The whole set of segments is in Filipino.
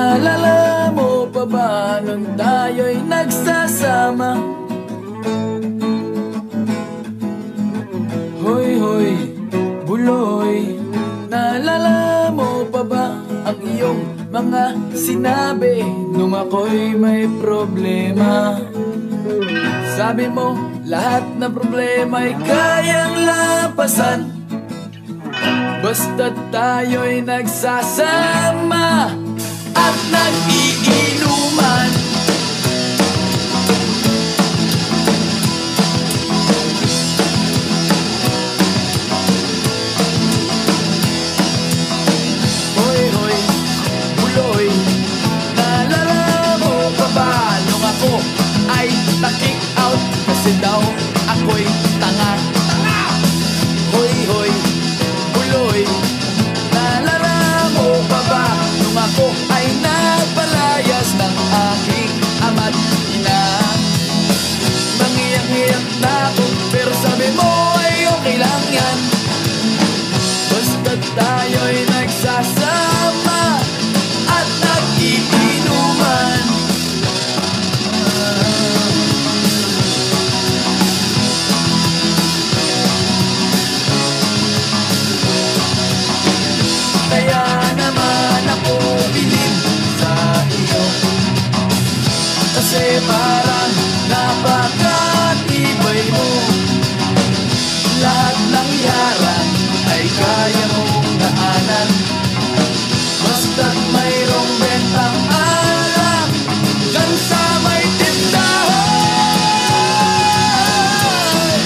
Naalala mo pa ba nung tayo'y nagsasama? Hoy, hoy, buloy. Naalala mo pa ba ang iyong mga sinabi nung ako'y may problema? Sabi mo, lahat na problema'y kayang lampasan basta't tayo'y nagsasama at nag-iinuman. Hoy, hoy, buloy. Naalala mo pa ba nung ako ay na-kick out kasi daw ako'y tanga? Hoy, hoy, buloy. Naalala mo pa ba nung ako ay nagpalayas ng aking ama't ina? Mangiyak-iyak na ako pero sabi mo ay okay lang yan basta't tayo'y nagsasama at nag-iinuman. Kaya naman ako bilib sa iyo kasi parang napakatibay mo. Lahat ng yaran ay kaya mong daanan basta't mayroong bentang alak dyan sa may tindahan.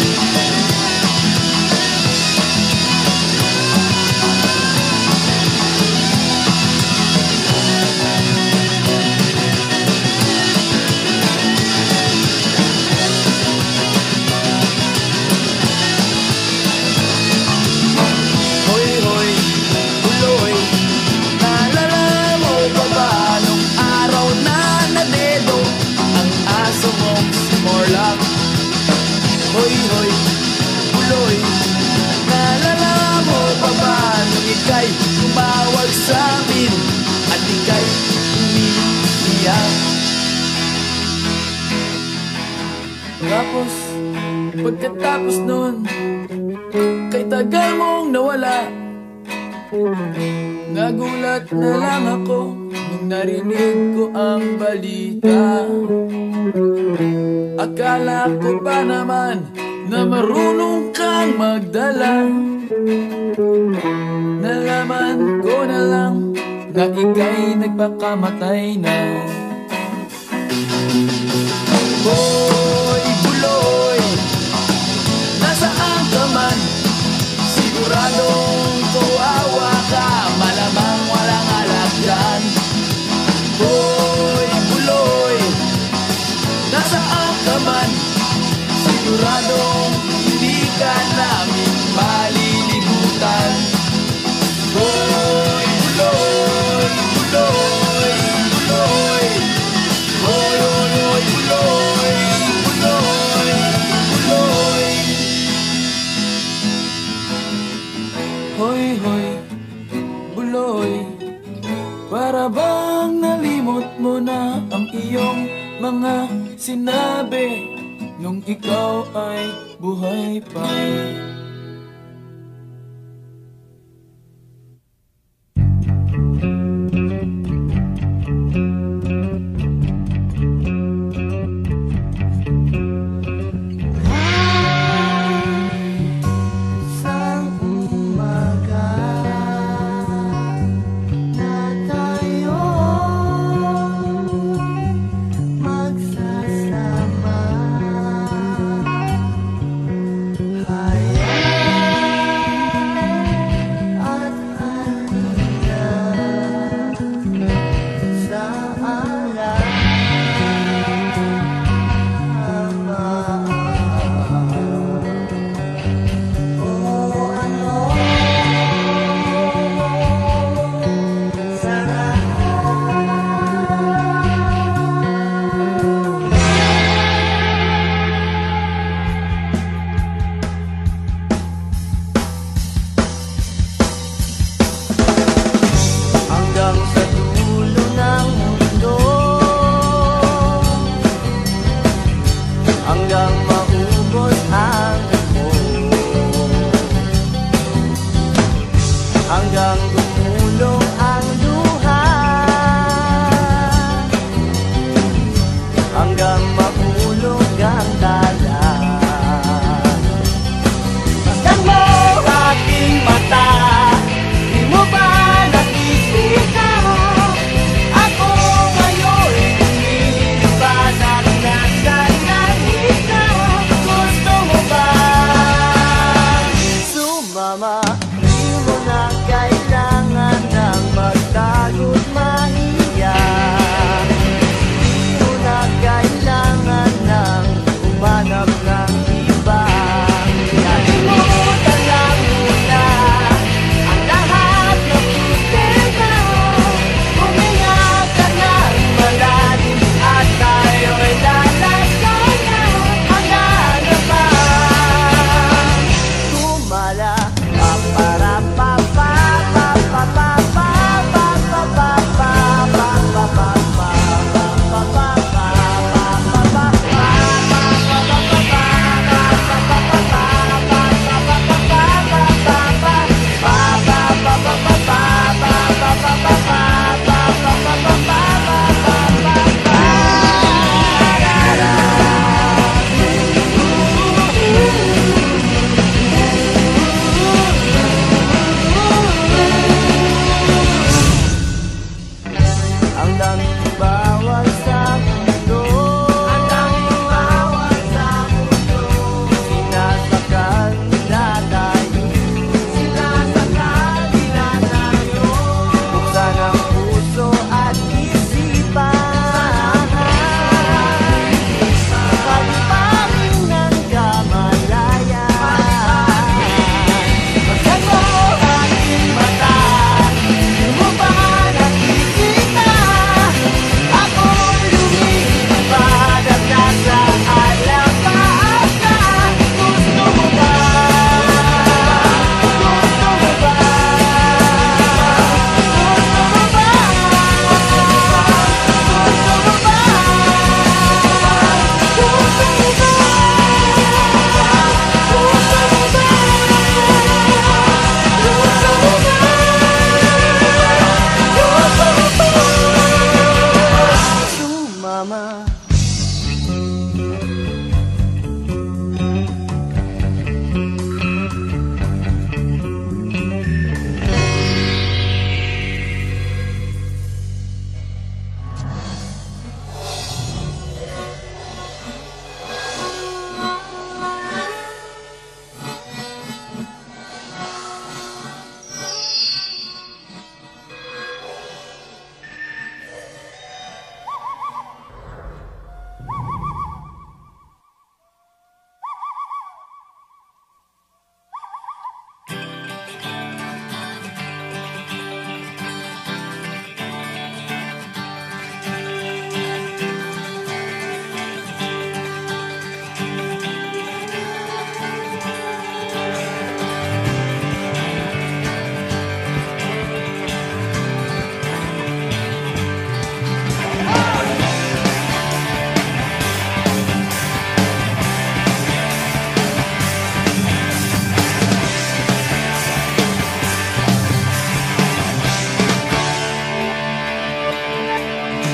Hoy, hoy, buloy. Naalala mo pa ba nung araw na nadedo ang aso mong si Morlock? Hoy, hoy, buloy. Naalala mo pa ba nung ika'y tumawag sa amin at ika'y umiiyak? Tapos, pagkatapos nun, kay tagal mong nawala. Nagulat na lang ako nung narinig ko ang balita. Akala ko pa naman na marunong kang magdala. Nalaman ko na lang na ika'y nagpakamatay na. Hoy, buloy, nasaan ka man? Siguradong kawawa ka, malamang walang alak dyan. Hoy, buloy, nasaan ka man? Siguradong hindi ka namin malilimutan. Hoy, buloy, buloy, buloy. Hoy, hoy, hoy, buloy, buloy, buloy. Hoy, hoy, buloy. Para bang nalimot mo na ang iyong mga sinabi nung ikaw ay buhay pa? Magsasama.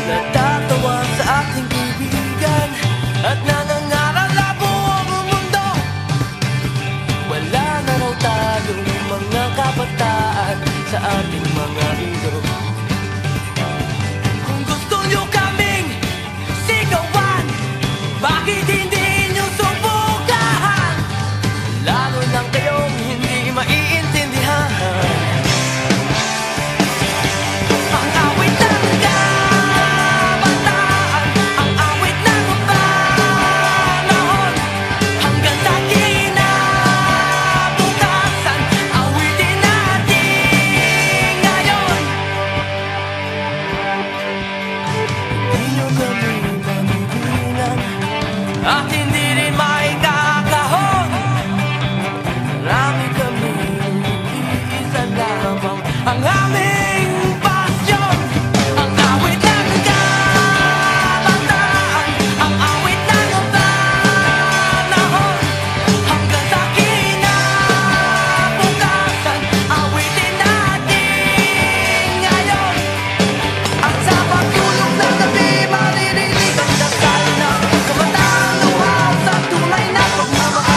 Natatawa sa ating kaibigan at nangangaralabo ang mundo. Wala na raw tayong mga kabataan sa ating mga ilo. Kung gusto nyo kaming sigawan, bakit hindi nyo subukan? Lalo lang kayong hindi maiintindihan ang awit ng kabataan, ang awit ng panahon, hanggang sa kinabukasan, awitin natin ngayon. Hindi nyo kami mabibilang at hindi rin maikakahon. Marami kami, iisa lamang ang aming pasyon. Ang awit ng kabataan, ang awit ng panahon, hanggang sa kinabukasan, awitin natin ngayon. At sa pagtulog ng gabi, maririnig ang dasal ng kabataan luhaw sa tunay na pagmamahal.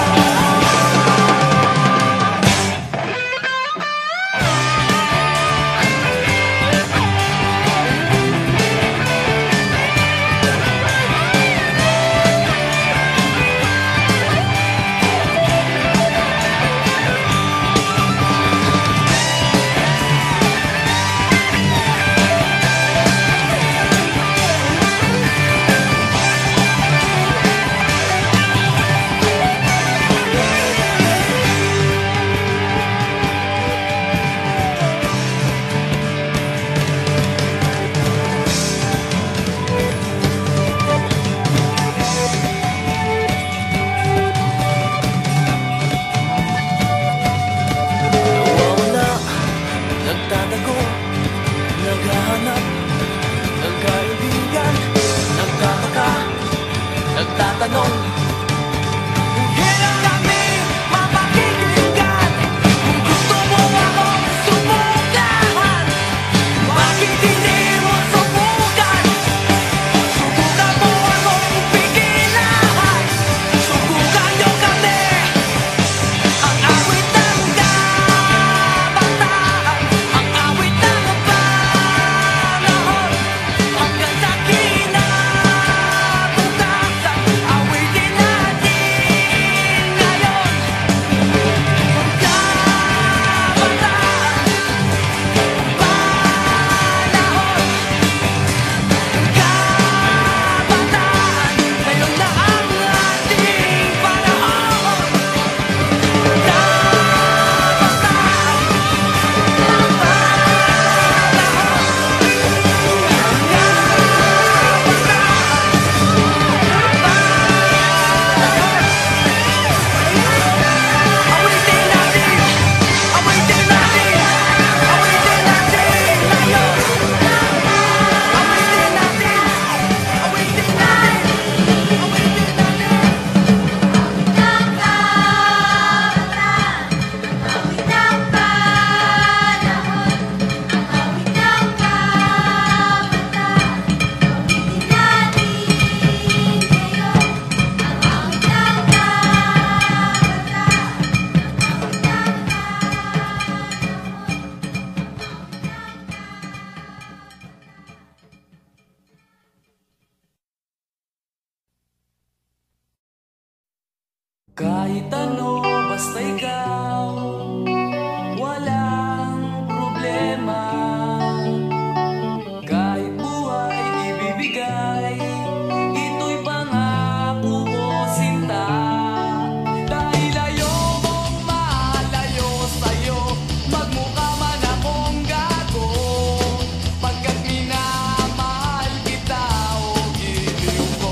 Nawawala, nagtatago, naghahanap ng kaibigan, nagtataka, nagtatanong. Hirap kami mapakikinggan. Kung gusto mo akong subukan, bakit hindi mo subukan? Subukan mo akong pigilan. Subukan nyo kami. Ang awit ng kabataan, ang awit ng panahon, hanggang sa kinabukasan, awitin natin ngayon. Kabataan, panahon, kabataan, ngayon na ang ating panahon. Kahit ano, basta ikaw, walang problema. Kahit buhay ibibigay, ito'y pangako ko, sinta. Dahil ayokong malayo sa'yo, magmukha man akong gago, pagkat minamahal kita o giliw ko.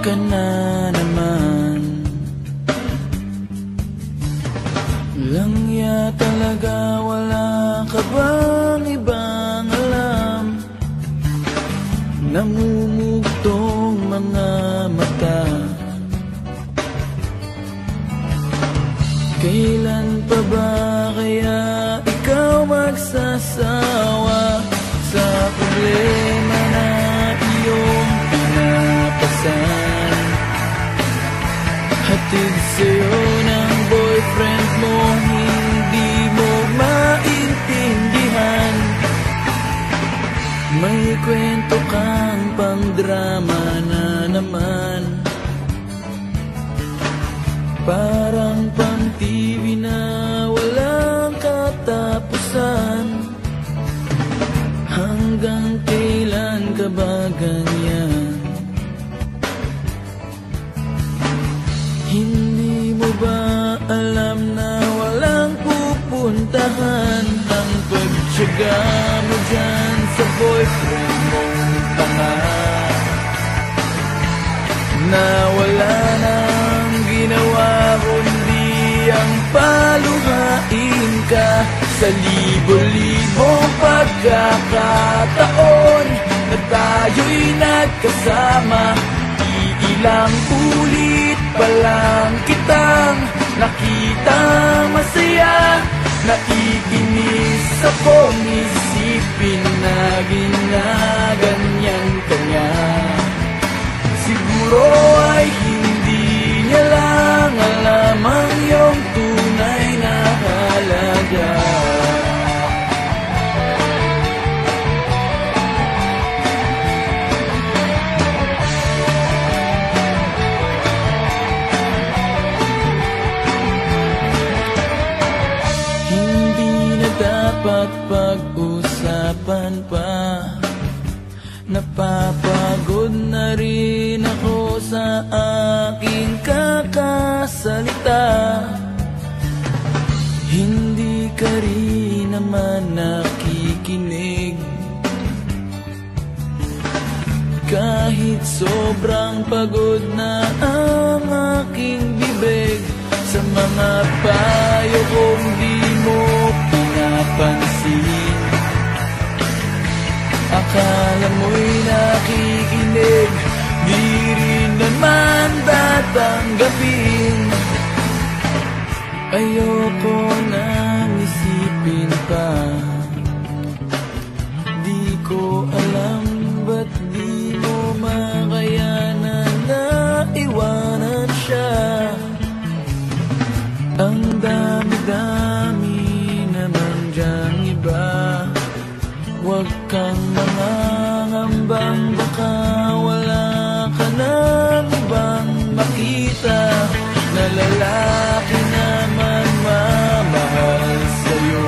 ka na naman. Langya talaga, wala ka bang ibang alam? Namumugtong mga mata. Kailan pa ba kaya ikaw magsasawa sa problema na iyong pinapasan? Hatid sa'yo ng boyfriend mo, hindi mo maintindihan. May kwento kang pang-drama na naman, parang pang-TV na walang katapusan. Hanggang kailan ka ba ganyan? Hindi mo ba alam na walang pupuntahan ang pagtyaga mo dyan sa boyfriend mong tanga? Na wala nang ginawa kundi ang paluhain ka sa libo-libong pagkakataon na tayo'y nagkasama. Iilang ulit pa lang kitang nakita masaya. Naiinis akong isipin na ginaganyan ka niya. Siguro ay hindi niya lang alam ang iyong tunay na halaga. Hindi na dapat pag-usapan pa. Napapagod na rin ako sa aking kakasalita. Hindi ka rin naman nakikinig. Kahit sobrang pagod na ang aking bibig, sa mga payo kong di mo pinapansin. Akala mo'y nakikinig, di rin naman tatanggapin. Ayoko nang isipin pa. Di ko alam ba't di mo makayanan na iwanan siya. Ang dami-dami naman dyang iba. Huwag kang mangangambang baka wala ka nang ibang makita na lalaki naman mamahal sa'yo.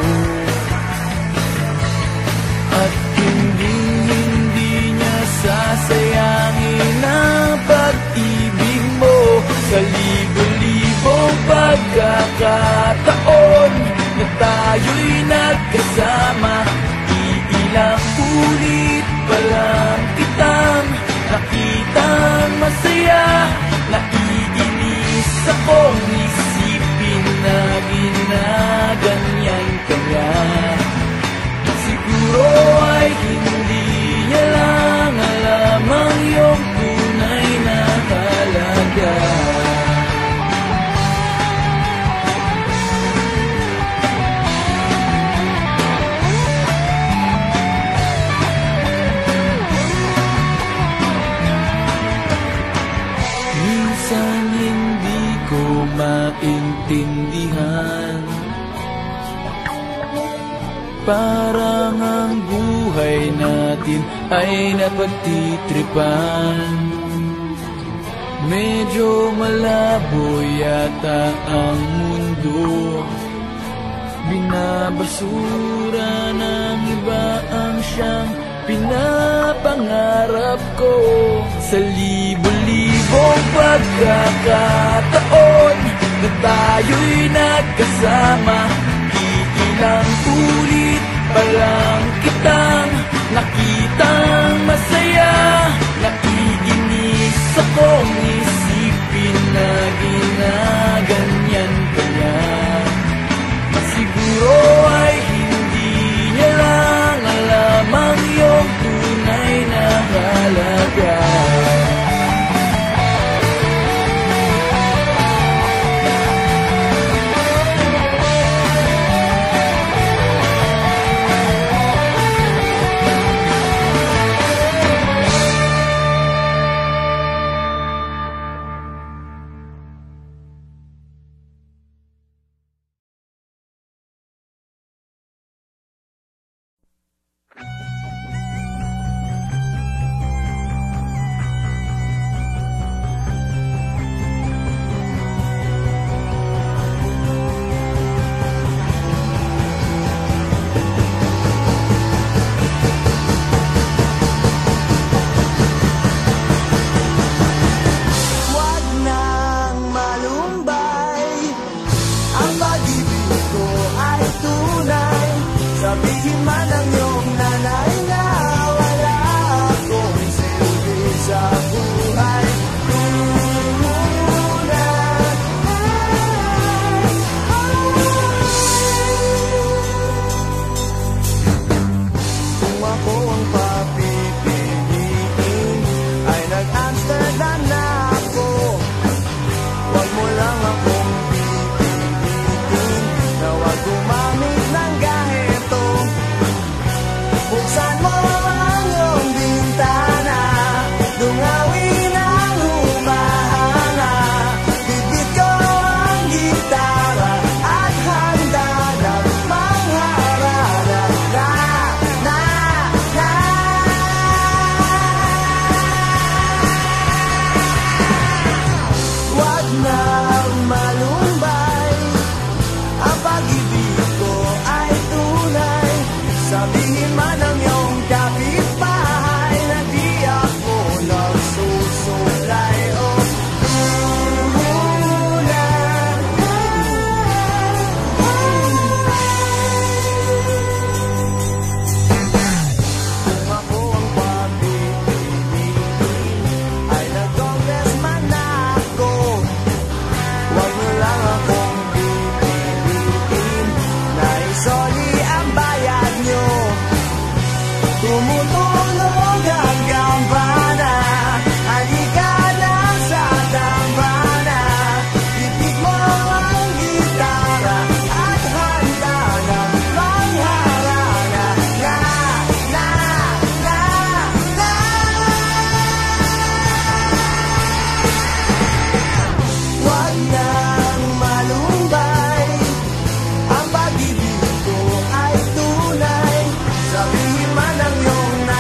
At hindi niya sasayangin ang pag-ibig mo sa libo-libong pagkakataon na tayo'y nagkasama. Ilang ulit pa lang kitang nakitang masaya. Naiinis akong isipin na ginaganyan ka niya. Siguro ay hindi niya lang alam ang iyong tunay na halaga. Minsan hindi ko maintindihan, parang ang buhay natin ay napagtitripan. Medyo malabo yata ang mundo, binabasura ng iba ang siyang pinapangarap ko. Sa libo-libong pagkakataon na tayo'y nagkasama, iilang ulit pa lang kitang nakitang masaya. Naiinis akong man ang iyong nanay na wala akong silbi sa buhay. Kung ako ang papipiliin ay nag-Amsterdam na ako. Huwag mo lang akong pipilitin na huwag gumamit ng ganito. Buksan mo ang iyong bintana, dungawin ang humahanga. Bibit ko ang gitara at handa na mangharana. Huwag nang malumbay, ang pag-ibig ko ay tunay. Sabihin man ang iyong kapitbahay na di ako nagsusuklay. Oh, kung ako ang papipiliin ay nag-congressman na ako. Huwag mo lang akong pipiliin na isoli ang bayad nyo. Tumutulog ang kampana, halika na sa dambana. Bibig mo ang gitara at handa na mangharana. Huwag nang malumbay, ang pag-ibig ko ay tunay. Sabihin man ang iyong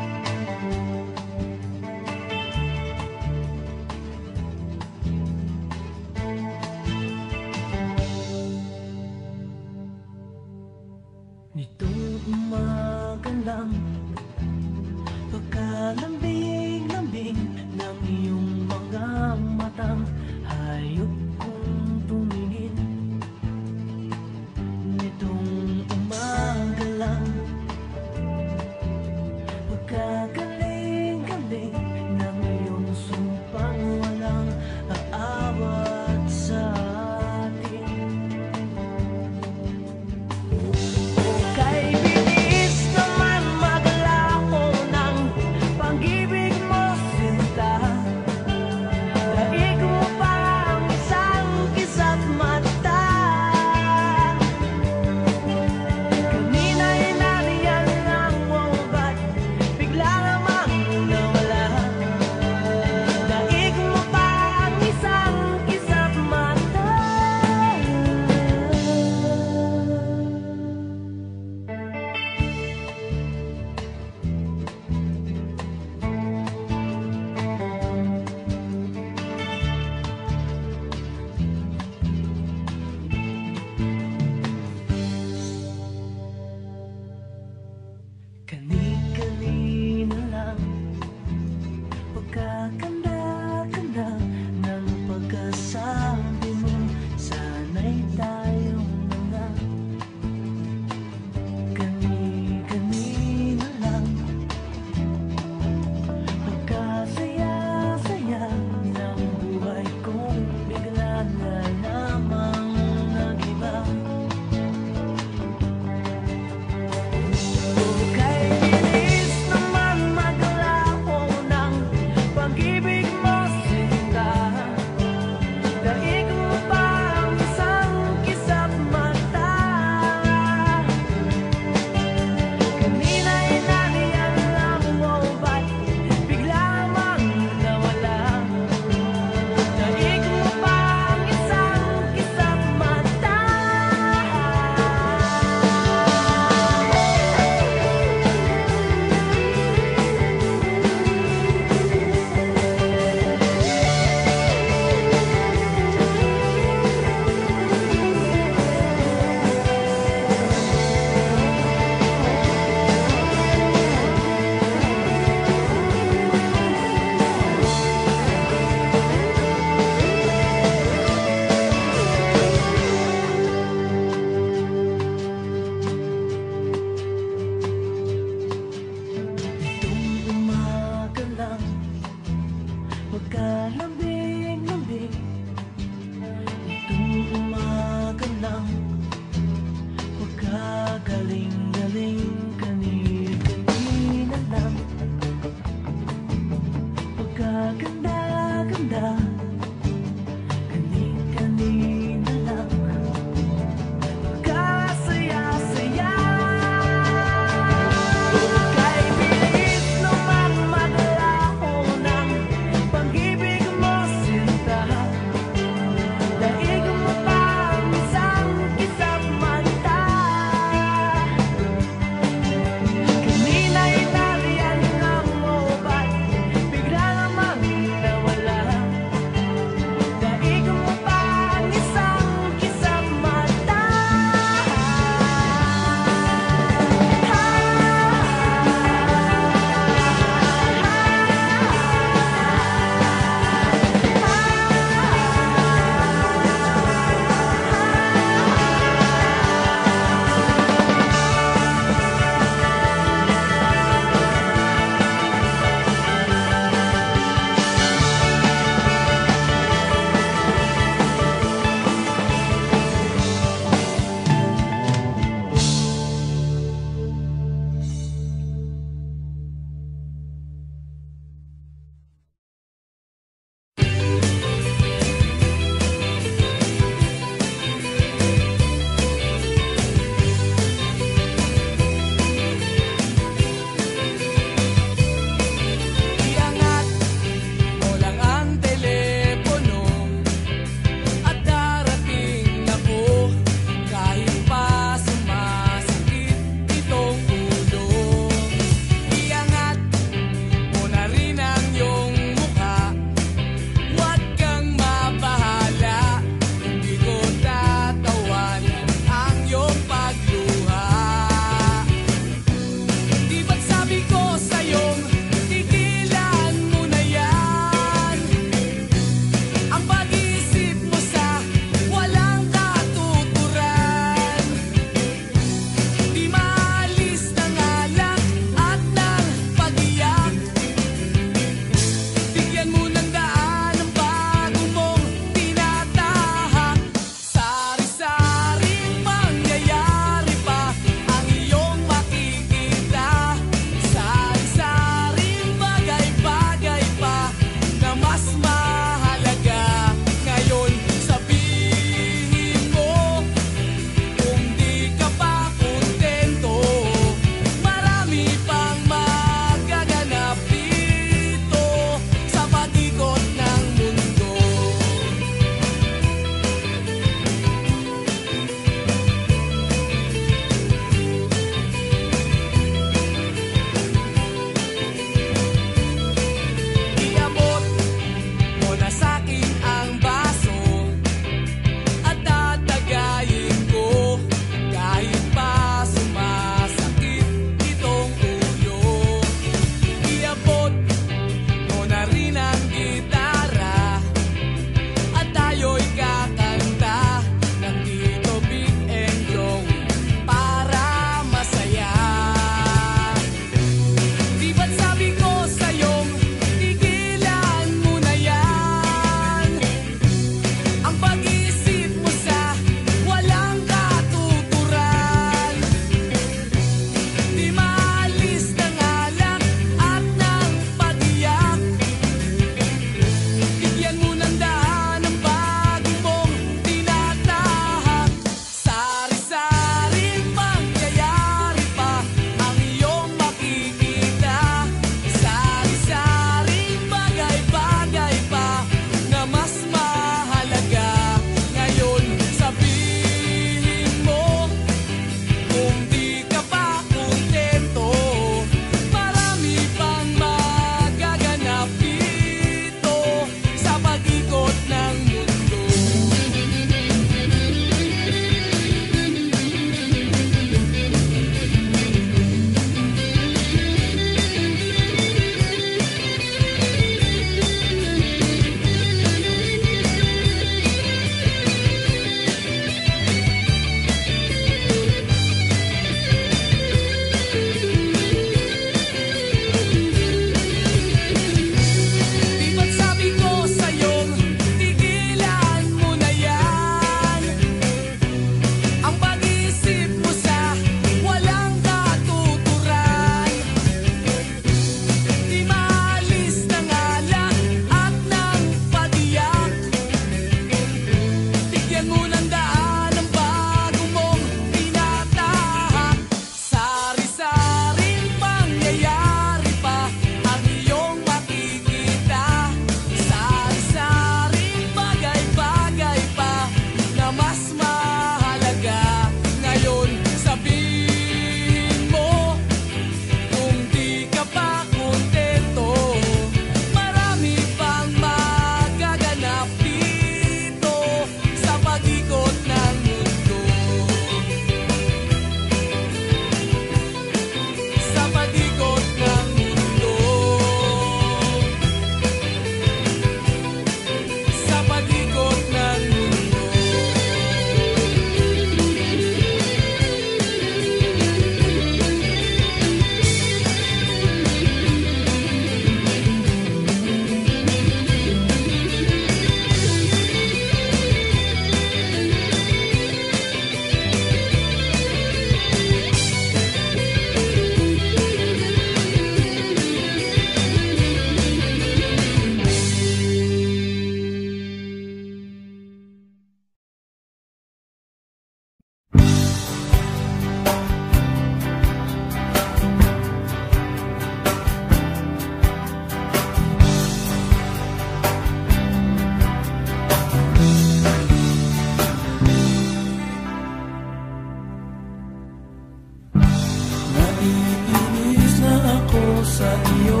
Naiinis na ako sa iyo.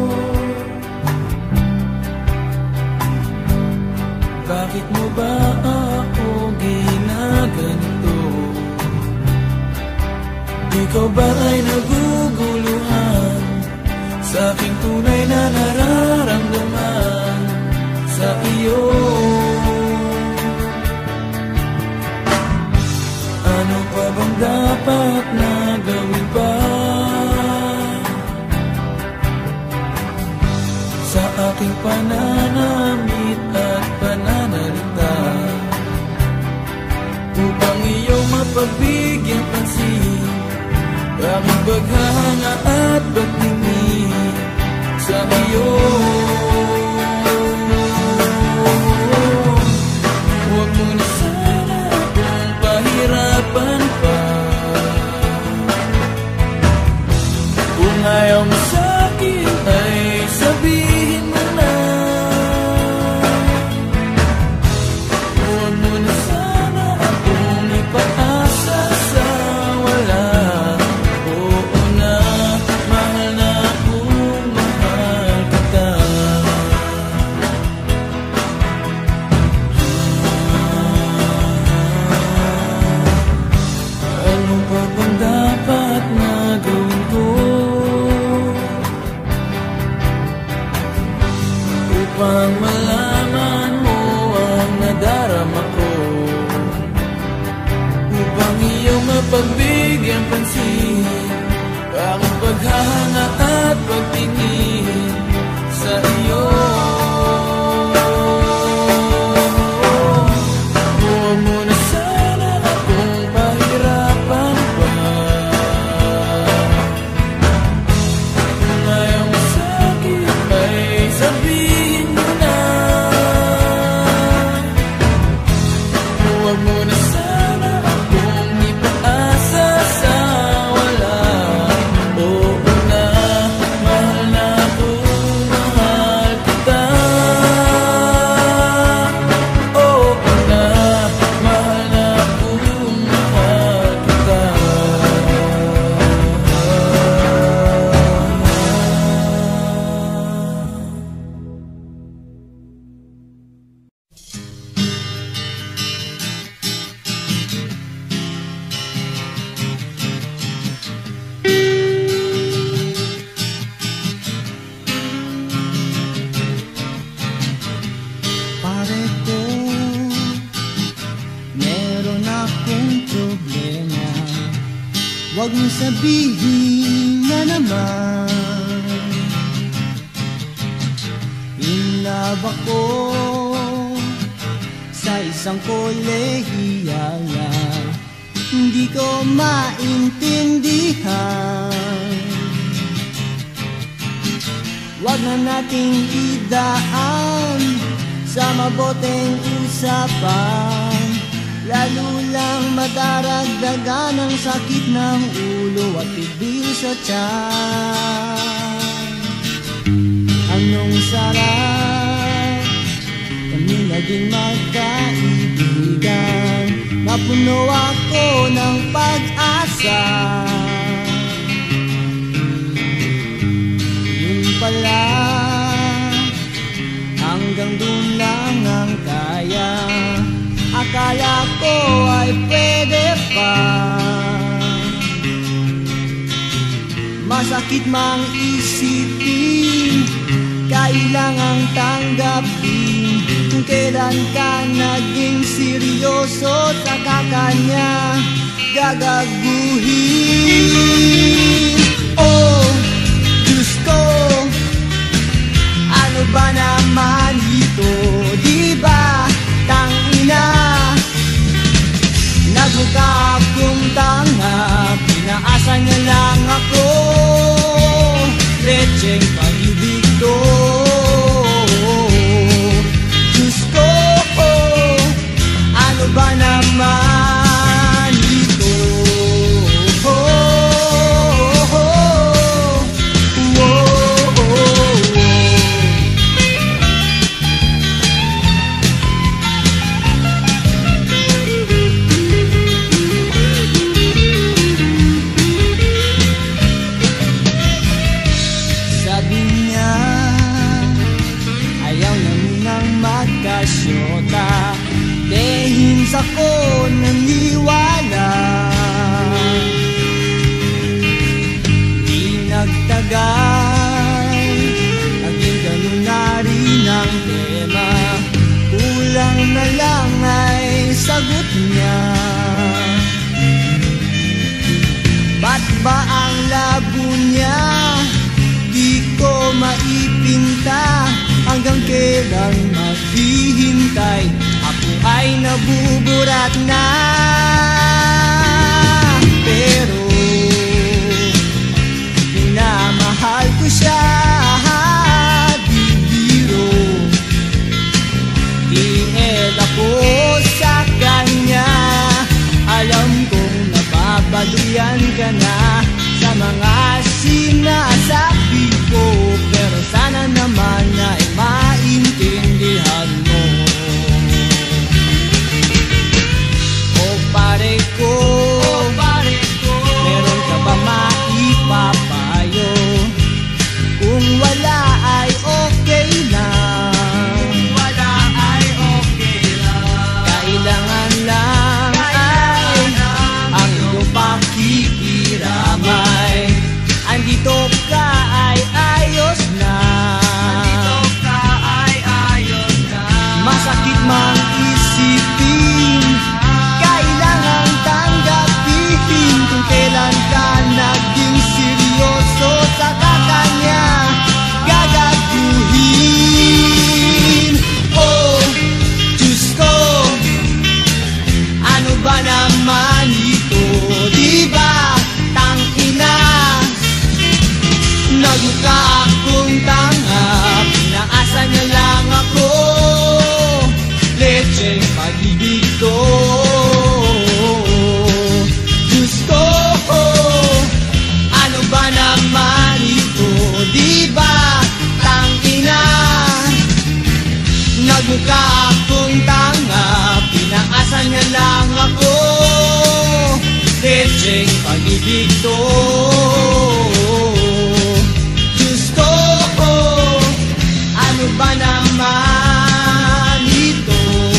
Bakit mo ba ako ginaganito? Ikaw ba ay naguguluhan sa aking tunay na nararamdaman sa iyo? Ano pa bang dapat na gawin pa sa aking pananamit at pananalita upang iyong mapagbigyan pansin aking paghahanga at pagtingin sa iyo? Huwag mo na sana akong pahirapan pa. Kung ayaw mo sa'kin ay sabihin mo na. Huwag mo na sana akong ipaasa sa wala. Oo na, mahal na akong mahal kita. Ano pa bang dapat na gawin ko upang malaman mo ang nadarama ko, upang iyong mapagbigyan pansin aking paghahanga at pagtingin sa iyo? Huwag mo na sana akong pahirapan pa. Kung ayaw mo sa'kin ay sabihin mo na. Huwag mo na sana akong ipaasa sa wala. Oo na, mahal na akong mahal kita. Oo na, mahal na akong mahal kita. Pare ko, meron akong problema. Huwag mo sabihin na naman in love ako sa isang kolehiyal na hindi ko maintindihan. Huwag na nating idaan sa maboteng usapan, lalo lang madaragdagan ang sakit ng ulo at pibil sa tiyan. Anong sarap kami naging magkaibigan, napuno ako ng pag-asa. Yun pala, hanggang dun lang ang kaya. Akala ko ay pwede pa. Masakit mang isipin, kailangang tanggapin kung kailan ka naging seryoso, saka kanya gagaguhin. Oh, Diyos ko, ano ba naman ito? Di ba tangina? Nagmukha akong tanga, pinaasa niya lang ako. Lecheng pag-ibig to. Diyos ko, ano ba naman kailang maghihintay. Ako ay nabuburat na, pero minamahal ko siya. Di biro, iel ako sa kanya. Alam kong nababaluyan ka na sa mga sinasabi ko, pero sana naman ay maintindihan mo. Pare ko, meron ka ba maipapayo? Kung wala ay okay lang, kailangan lang ay ang iyong pakikiramay. Andito ka ay ayos na, masakit mang isipin, kailangan tanggapin. Kung kailan ka naging seryoso, saka kanya gagaguhin. Oh, Diyos ko, ano ba naman ito? Diba, tangina, nagmukha akong tanga, pinaasa niya lang ako. Lecheng pag-ibig ko, Diyos ko, ano ba naman ito? Diba, tangina, nagmukha akong tanga, pinaasa niya lang ako. Lecheng pag-ibig ko, Diyos ko, ano ba naman ito?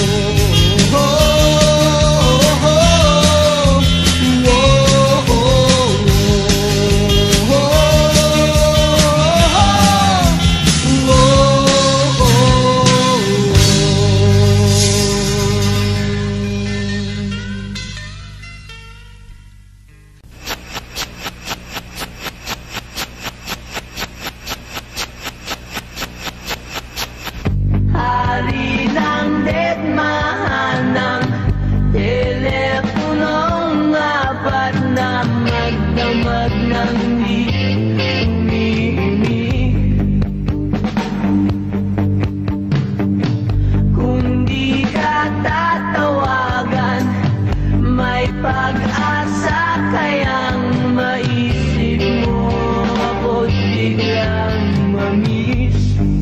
Hari ng dedmahan ng teleponong apat na magdamag ng umiinig. Kung di ka tatawagan, may pag-asa kayang maisip mo ako't biglang mamiss.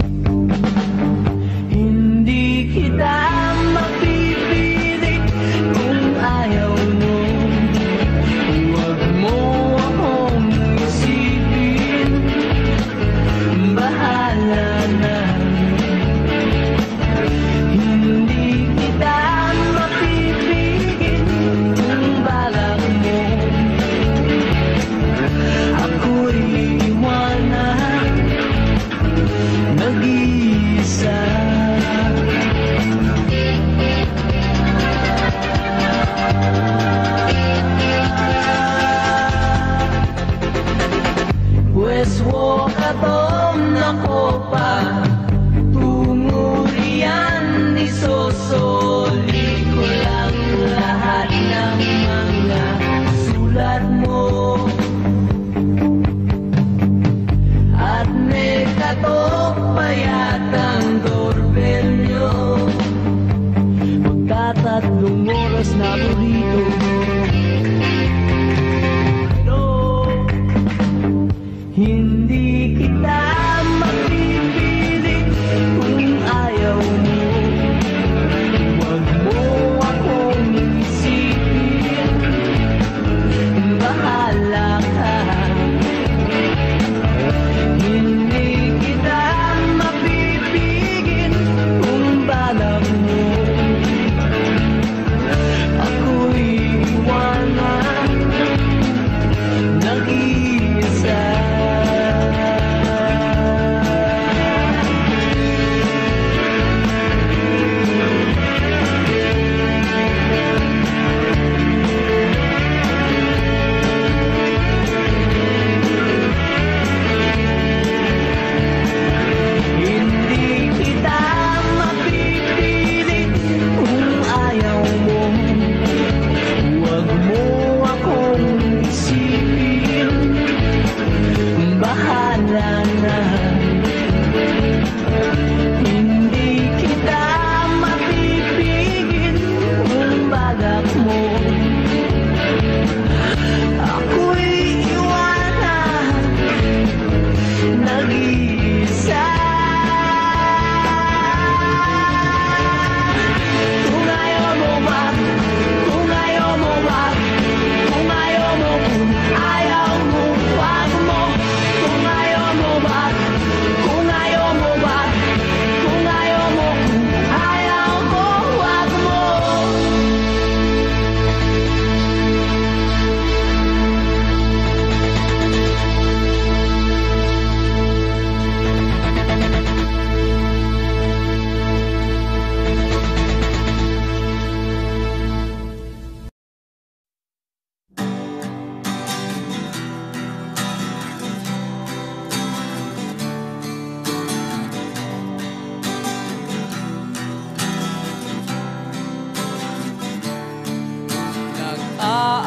Hindi kita mapipilit kung ayaw mo. Huwag mo akong isipin, bahala na. Hindi kita mapipigil kung balak mo. Ako'y iwanan, nag-iisa. Pues wakatom na kopa, tungo riyan, isosoli ko lang lahat ng mga sulat mo. At may katok pa yatang doorbell nyo, magtatatlong oras na po rito. Hindi kita mapipilit kung ayaw mo. Huwag mo akong isipin, bahala ka. Hindi kita mapipigil kung balak mo. Ako'y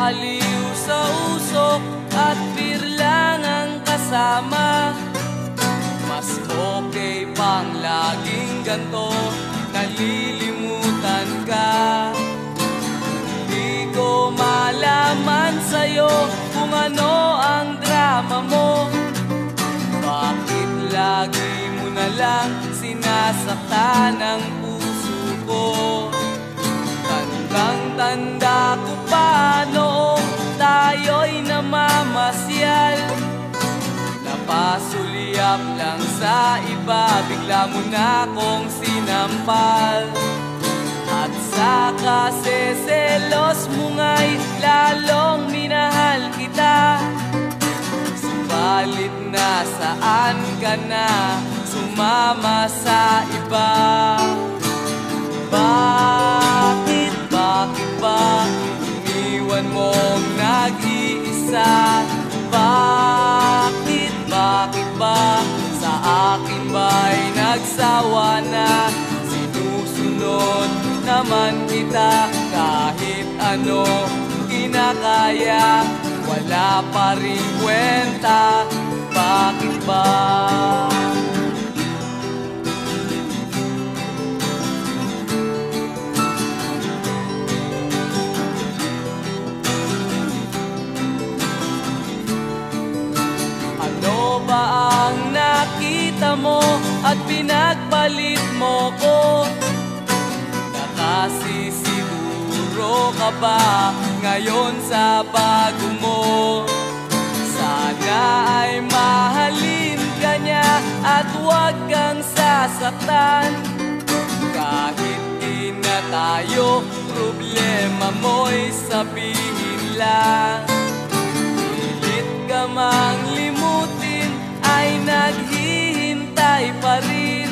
Aliw sa usok at beer lang ang kasama. Mas okay pang laging ganto, nalilimutan ka. Di ko malaman sa'yo kung ano ang drama mo. Bakit lagi mo na lang sinasaktan ang puso ko? Tandang-tanda ko pa noong tayo'y namamasyal. Napasulyap lang sa iba, bigla mo na akong sinampal. At sa kaseselos mo nga'y lalong minahal kita. Subalit nasaan ka na, sumama sa iba. Bakit ba iniwan mong nag-iisa? Bakit ba sa akin ba'y nagsawa na? Sinusunod naman kita kahit ano kinakaya, wala pa rin kwenta. Bakit ba? Ano ba ang nakita mo at pinagpalit mo ko? Nakasisiguro ka ba ngayon sa bago mo? Sana ay mahalin ka niya at huwag kang sasaktan. Kahit di na tayo, problema mo'y sabihin lang. Pilit ka mang limutin ay naghihintay pa rin.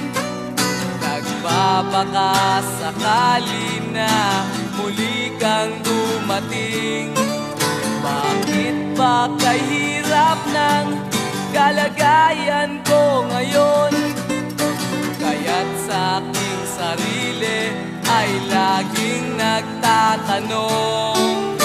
Nagbabaka sakali na muli kang dumating. Bakit ba kahirap ng kalagayan ko ngayon? Kaya't sa aking sarili ay laging nagtatanong.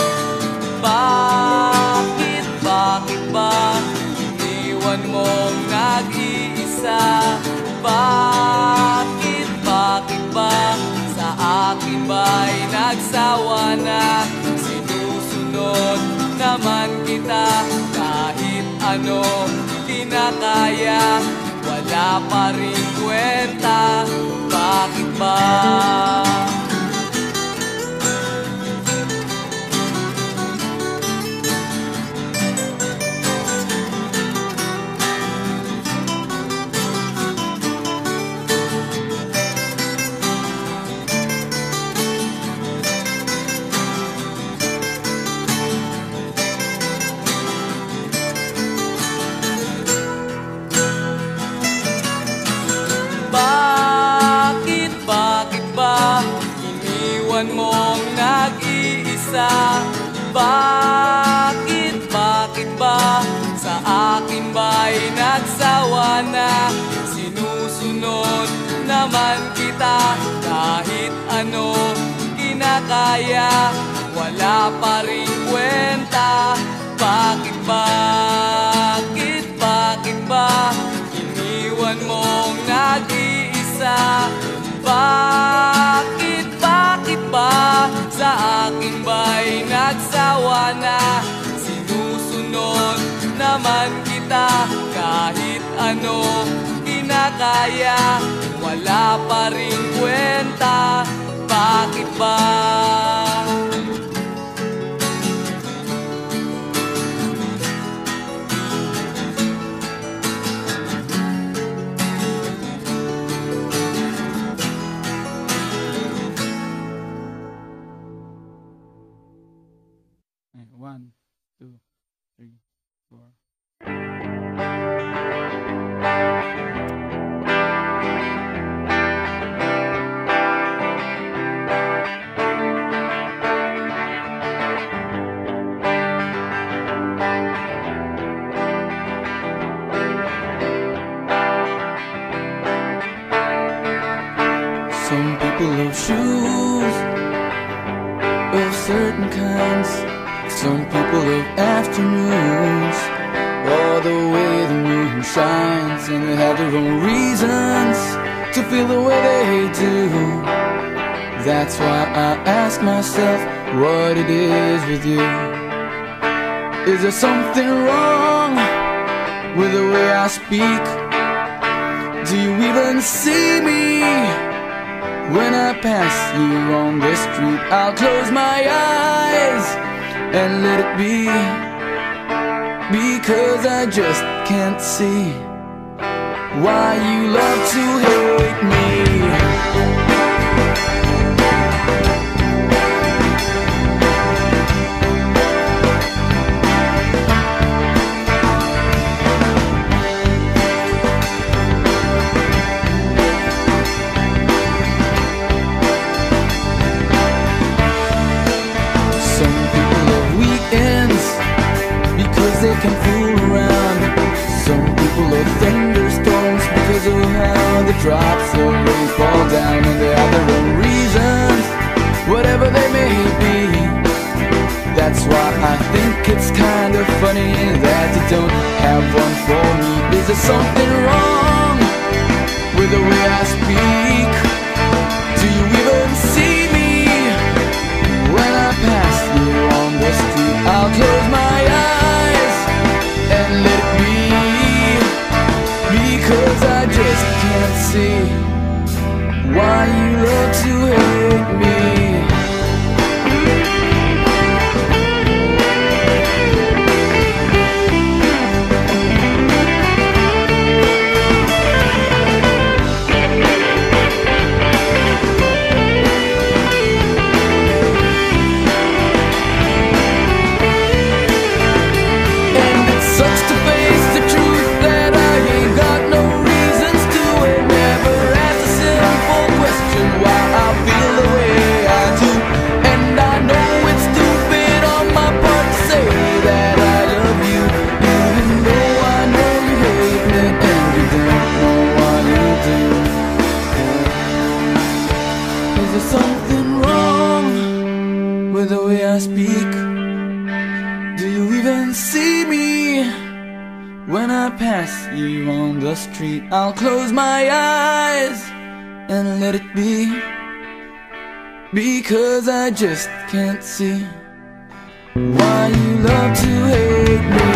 Bakit ba iniwan mong nag-iisa? Bakit ba sa akin ba'y nagsawa na? Sinusunod naman kita kahit ano kinakaya, wala pa rin kwenta. Bakit ba? Bakit ba iniwan mong nag-iisa? Bakit ba sa akin ba'y nagsawa na? Sinusunod naman kita kahit ano kinakaya, wala pa rin kwenta. Bakit ba iniwan mong nag-iisa? Bakit ba sa akin ba'y nagsawa na? Sinusunod naman kita kahit ano kinakaya, wala pa rin kwenta. Bakit ba? One, two, three, four. Some people love shoes of certain kinds. Some people love afternoons, all the way the moon shines, and they have their own reasons to feel the way they do. That's why I ask myself what it is with you. Is there something wrong with the way I speak? Do you even see me? When I pass you on the street, I'll close my eyes and let it be, because I just can't see why you love to hate me. They can fool around. Some people love thunderstorms because of how the drops of rain fall down, and they have their own reasons, whatever they may be. That's why I think it's kind of funny that you don't have one for me. Is there something wrong with the way I speak? Do you even see me? When I pass you on the street, I'll close my eyes and let it be, because I just can't see why you love to hate me. You on the street, I'll close my eyes and let it be, because I just can't see why you love to hate me.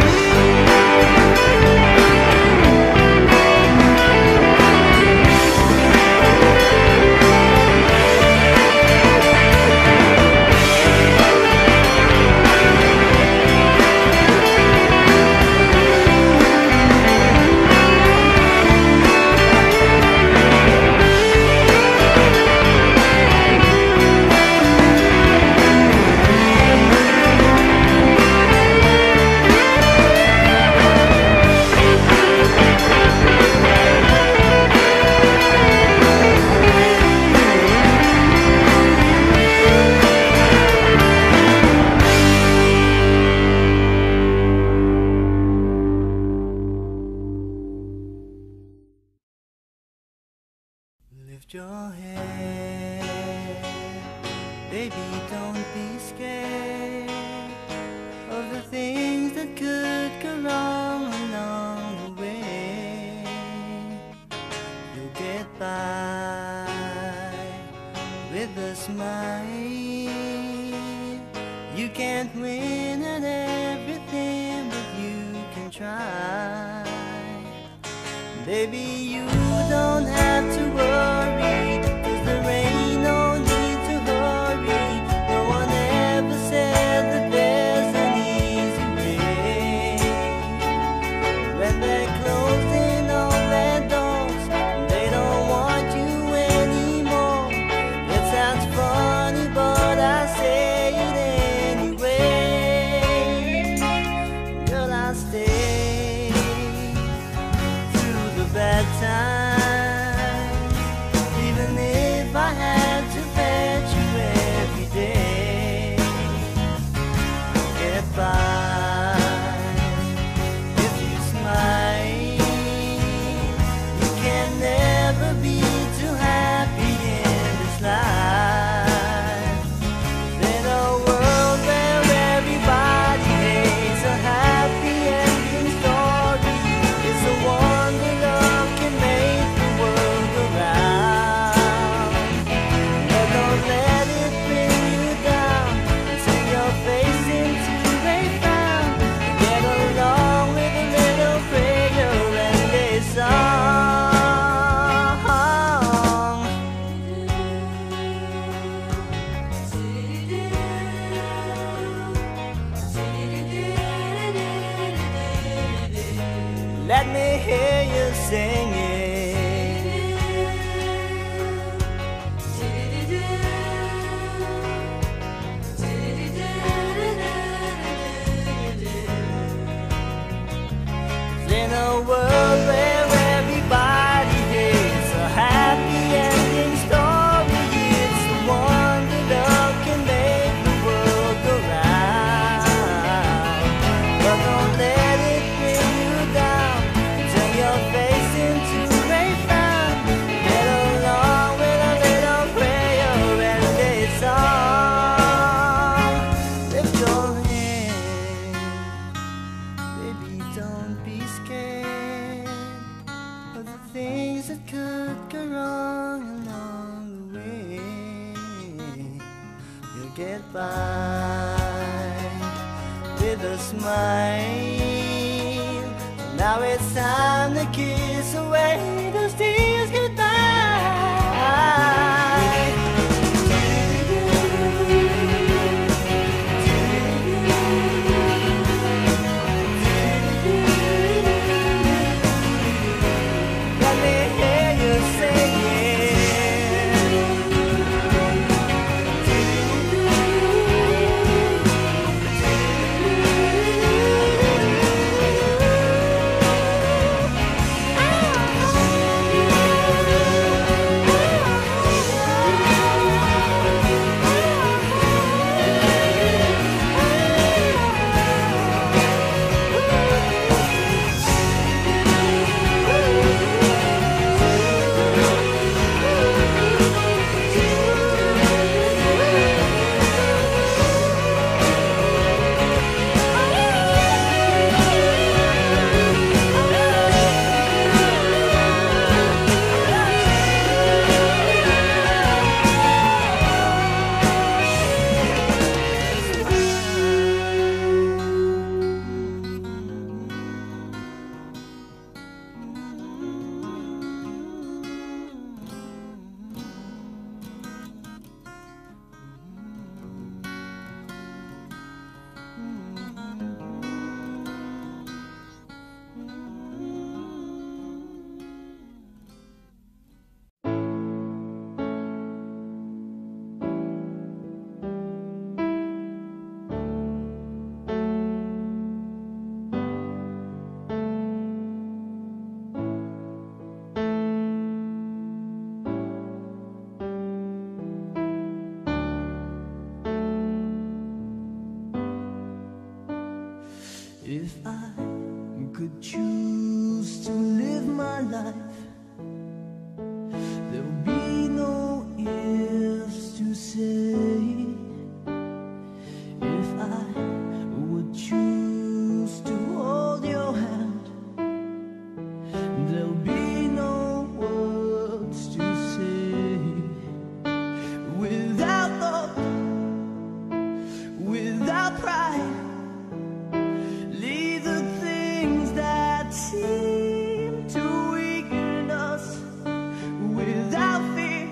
Lift your head, baby, don't be scared of the things that could go wrong along the way. You'll get by with a smile. You can't win at everything, but you can try. Baby, you don't have to worry, 'cause there ain't no need to hurry. No one ever said that there's an easy way. When they're closing all their doors, they don't want you anymore. It sounds funny, but I say it anyway. Girl, I'll stay through the bad times. singing. In a world where everybody hates a happy ending story, it's the one that love can make the world go round. But don't let it bring you down, turn your face into a frown. Get along with a little prayer and a song. Lift your hand, baby, don't be scared of the things that could go wrong along the way. You'll get by with a smile. Now it's time to kiss away those tears goodbye. Let me hear you If I could choose to live my life, there'll be no ifs to say. If I would choose to hold your hand, there'll be no words to say. Without love, without pride, leave the things that seem to weaken us. Without fear,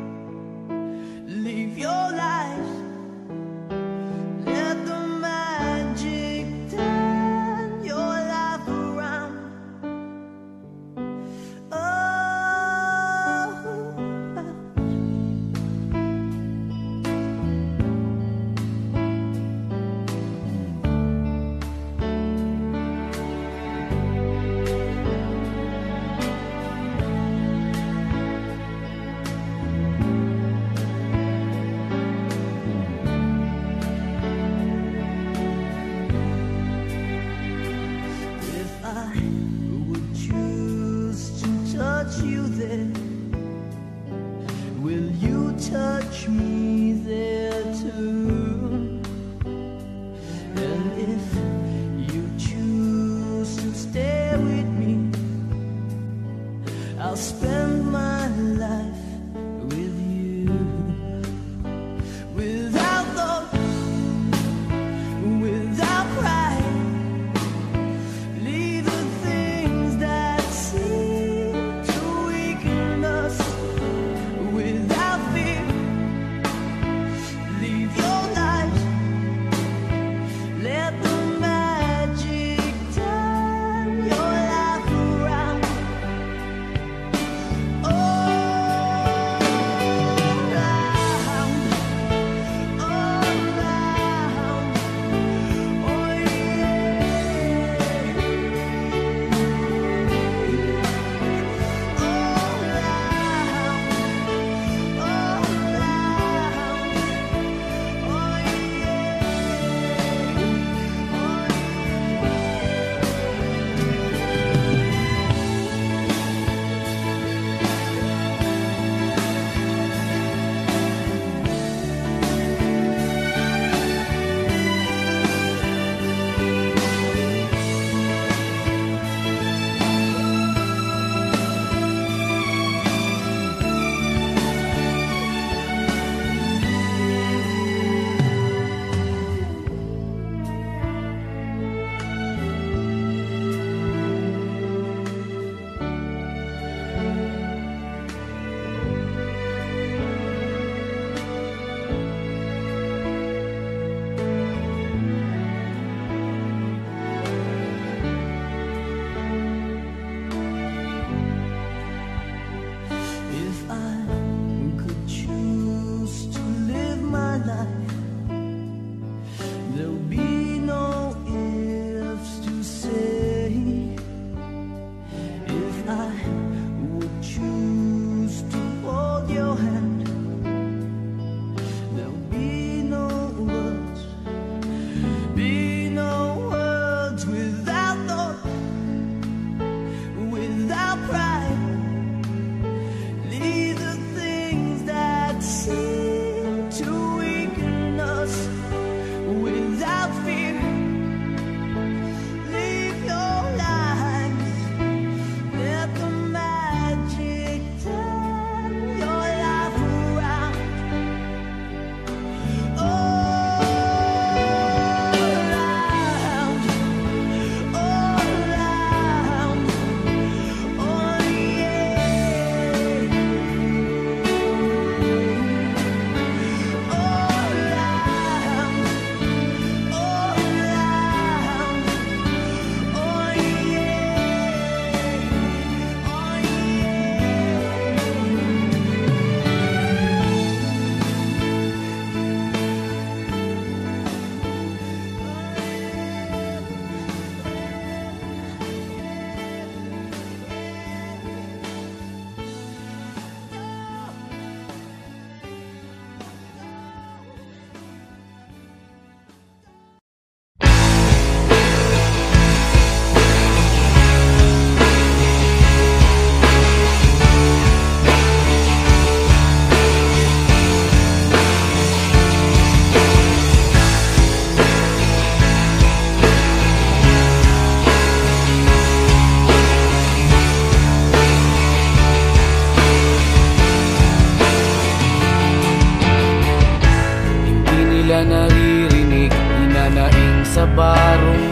live your life. Let the magic turn your life around. If I would choose to touch you there, will you touch me there too? And if you choose to stay with me, I'll spend my life with you. Without love, without pride, leave the things that seem to weaken us. Without fear, live your life. Let the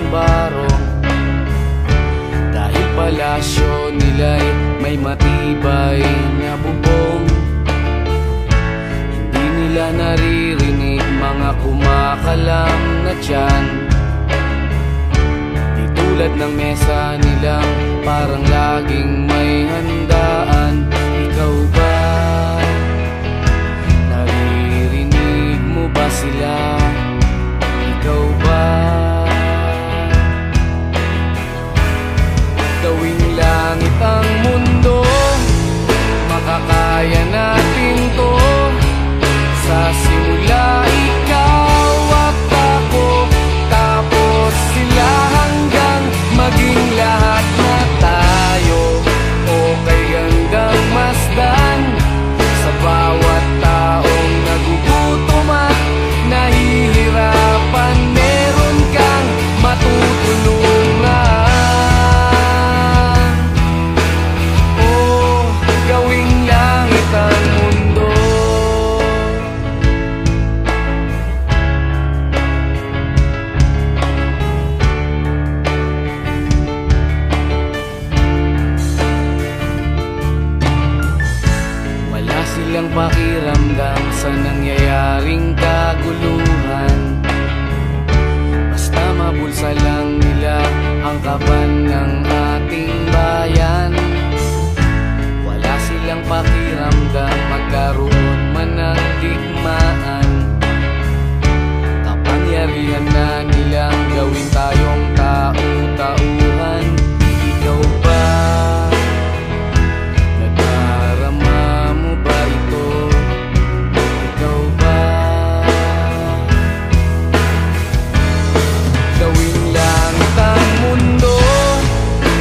barong. Dahil palasyo nila'y may matibay na bubong, hindi nila naririnig mga kumakalam na tiyan. Di tulad ng mesa nilang parang laging may handaan. Ikaw ba? Naririnig mo ba sila? Ikaw ba? Gawing langit ang mundo, makakaya natin to. Sa simula ikaw at ako, tapos sila hanggang maging lahat na tayo. Okay hanggang masdan sa bawat taong nagugutom at nahihirapan. Meron kang matutulungan. Oh, gawing langit ang mundo. Wala silang pakiramdam sa nangyayaring kaguluhan. Basta mabulsa lang nila ang kaban ng ating bayan. Wala silang pakiramdam magkaroon man ng digmaan. Kapangyarihan na nilang gawin tayong tau-tauhan. Ikaw ba? Nadarama mo ba ito? Ikaw ba? Gawing langit ang mundo,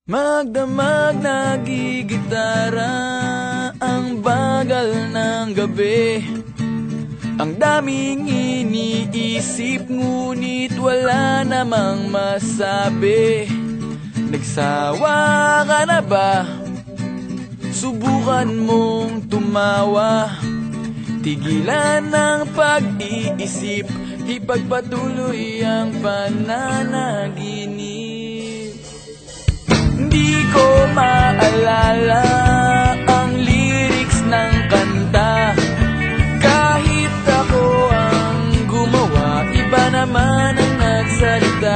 Magdamag nagigitara ang bagal ng gabi. Ang daming iniisip ngunit wala namang masabi. Nagsawa ka na ba? Subukan mong tumawa. Tigilan ang pag-iisip, ipagpatuloy ang pananaginip. Hindi ko maalala ang lyrics ng kanta. Kahit ako ang gumawa, iba naman ang nagsalita.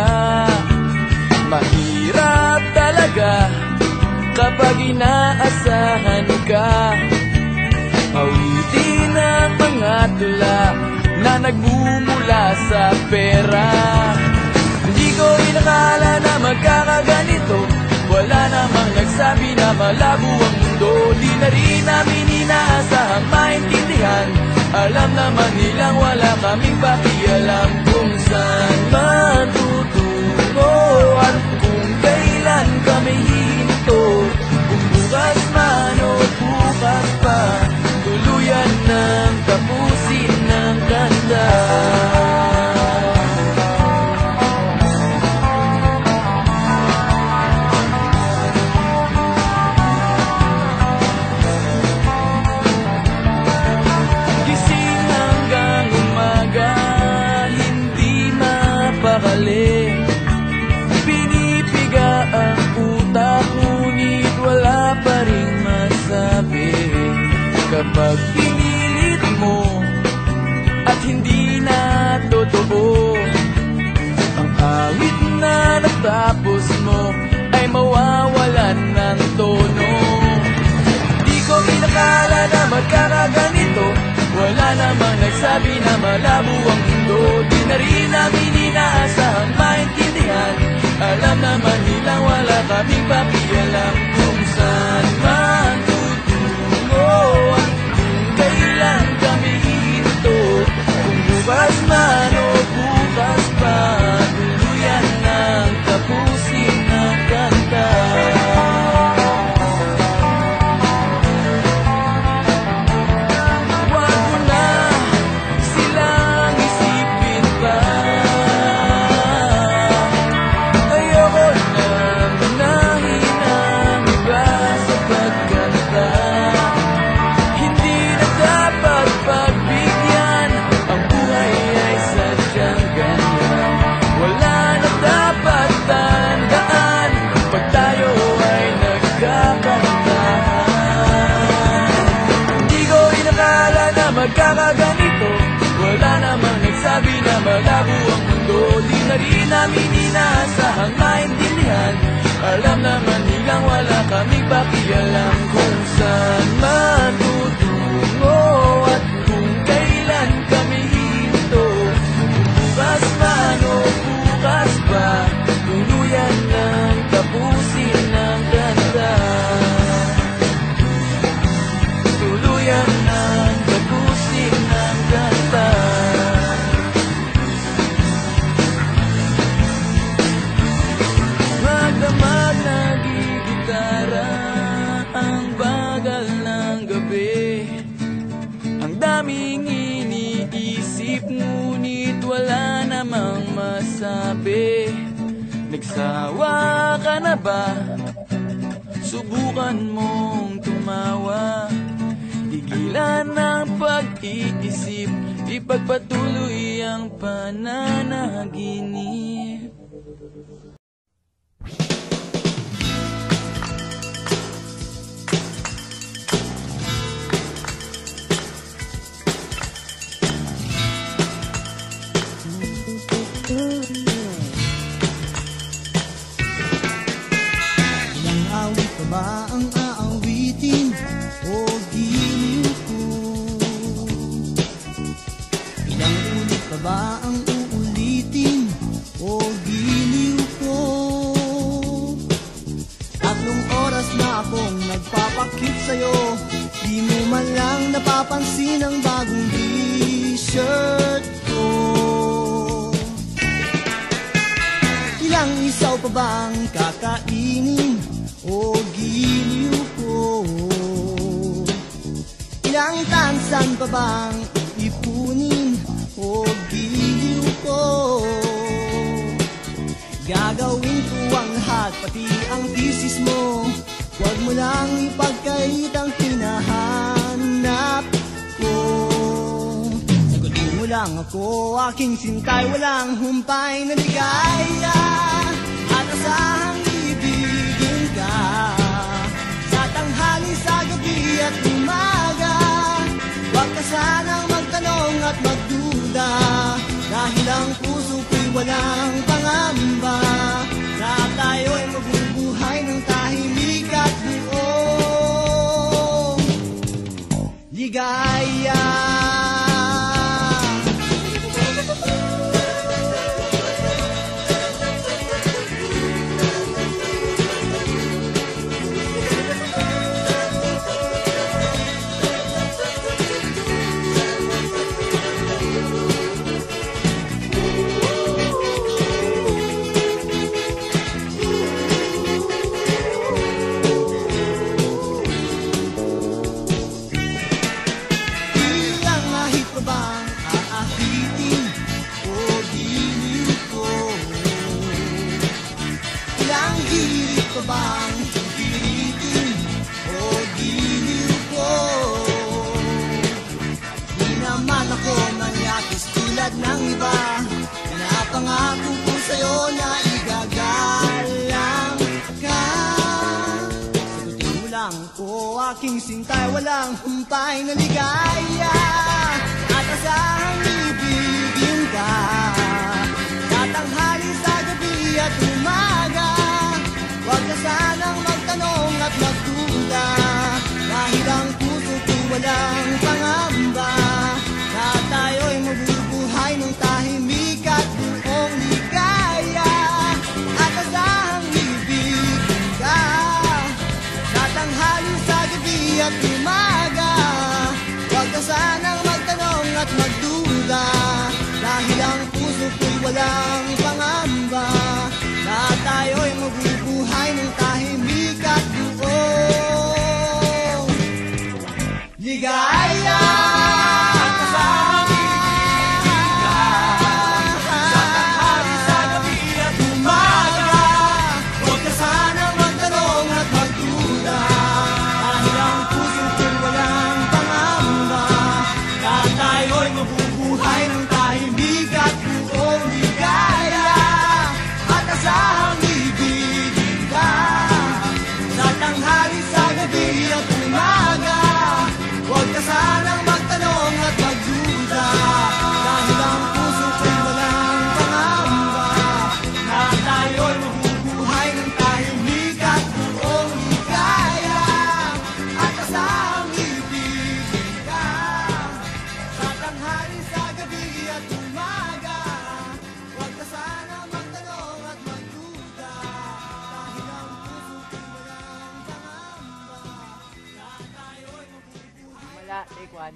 Mahirap talaga kapag inaasahan ka. Awitin ang mga tula na nagmumula sa pera. Hindi ko inakala na magkakaganito. Wala namang nagsabi na malabo ang mundo. Di na rin namin inaasahang maintindihan. Alam naman nilang wala kaming pakialam kung saan matutungo at kung kailan kami hinto. Kung bukas man o bukas pa, tuluyan ng tapusin ng kanta. Gising hanggang umaga, hindi mapakali. Pinipiga ang utak, ngunit wala pa rin masabi. Kapag pinilit mo at hindi na totoo, ang awit na natapos mo ay mawawalan ng tono. Di ko inakala na magkakaganito. Wala namang nagsabi na malabo ang mundo. Di na rin namin inaasahang maintindihan. Alam naman nilang wala kaming pakialam kung saan man tutungo at kung kailan kami hinto. Kung bukas man o bukas pa, tuluyan ng tapusin ng kanta. Wag mo na silang isipin pa. Ayoko na manahin ang iba sa pagkanta. Hindi na dapat pagbigyan, ang buhay ay sadyang ganyan. Wala na dapat tandaan pag tayo ay nagkakantahan. Hindi ko inakala na magkakaganito. Wala namang nagsabi na malabo ang mundo. Di na rin namin inaasahang maintindihan. Alam naman nilang wala kaming pakialam kung saan man tutungo at kung kailan kami hinto. Kung bukas man o bukas pa, tuluyan ng tapusin ng kanta. Tuluyan ng tapusin ng kanta. Magdamag nagigitara ang bagal ng gabi. Ang daming iniisip ngunit wala namang masabi. Nagsawa ka na ba? Subukan mong tumawa. Tigilan ang pag-iisip, ipagpatuloy ang pananaginip. Ilang awit pa ba ang aawitin o giliw ko? Ilang ulit pa ba ang uulitin o giliw ko? 3 oras na akong nagpapakit sa'yo, di mo man lang napapansin ang bagong t-shirt ko. Ilang isaw pa ba ang kakainin o giliw ko. Ilang tansan pa bang ipunin o giliw ko? Gagawin ko ang lahat, pati ang thesis mo. Huwag mo lang ipagkait ang hinahanap ko. Sagutin mo lang ako, aking sintay, walang humpay na ligaya. At asahang ibigin ka sa tanghali, sa gabi at umaga. Huwag ka sanang magtanong at magduda, dahil ang puso ko'y walang pangamba. Na tayo'y mabubuhay ng tahimik at buong ligaya. Ng iba, napangako ko sa'yo na igagalang ka. Sagutin mo lang ko, aking sintay, walang humpay na ligaya. At asahang ibigin ka sa tanghali, sa gabi at umaga. Huwag ka sanang magtanong at magduda, dahil ang puso ko'y walang pangamba. Na tayo'y mabubuhay ng tahimik at buong ligaya. At asahang ibigin ka sa tanghali, sa gabi at umaga. Huwag ka sanang magtanong at magduda, dahil ang puso ko'y walang pangamba. Na tayo'y mabubuhay ng tahimik at buong ligaya. Take one.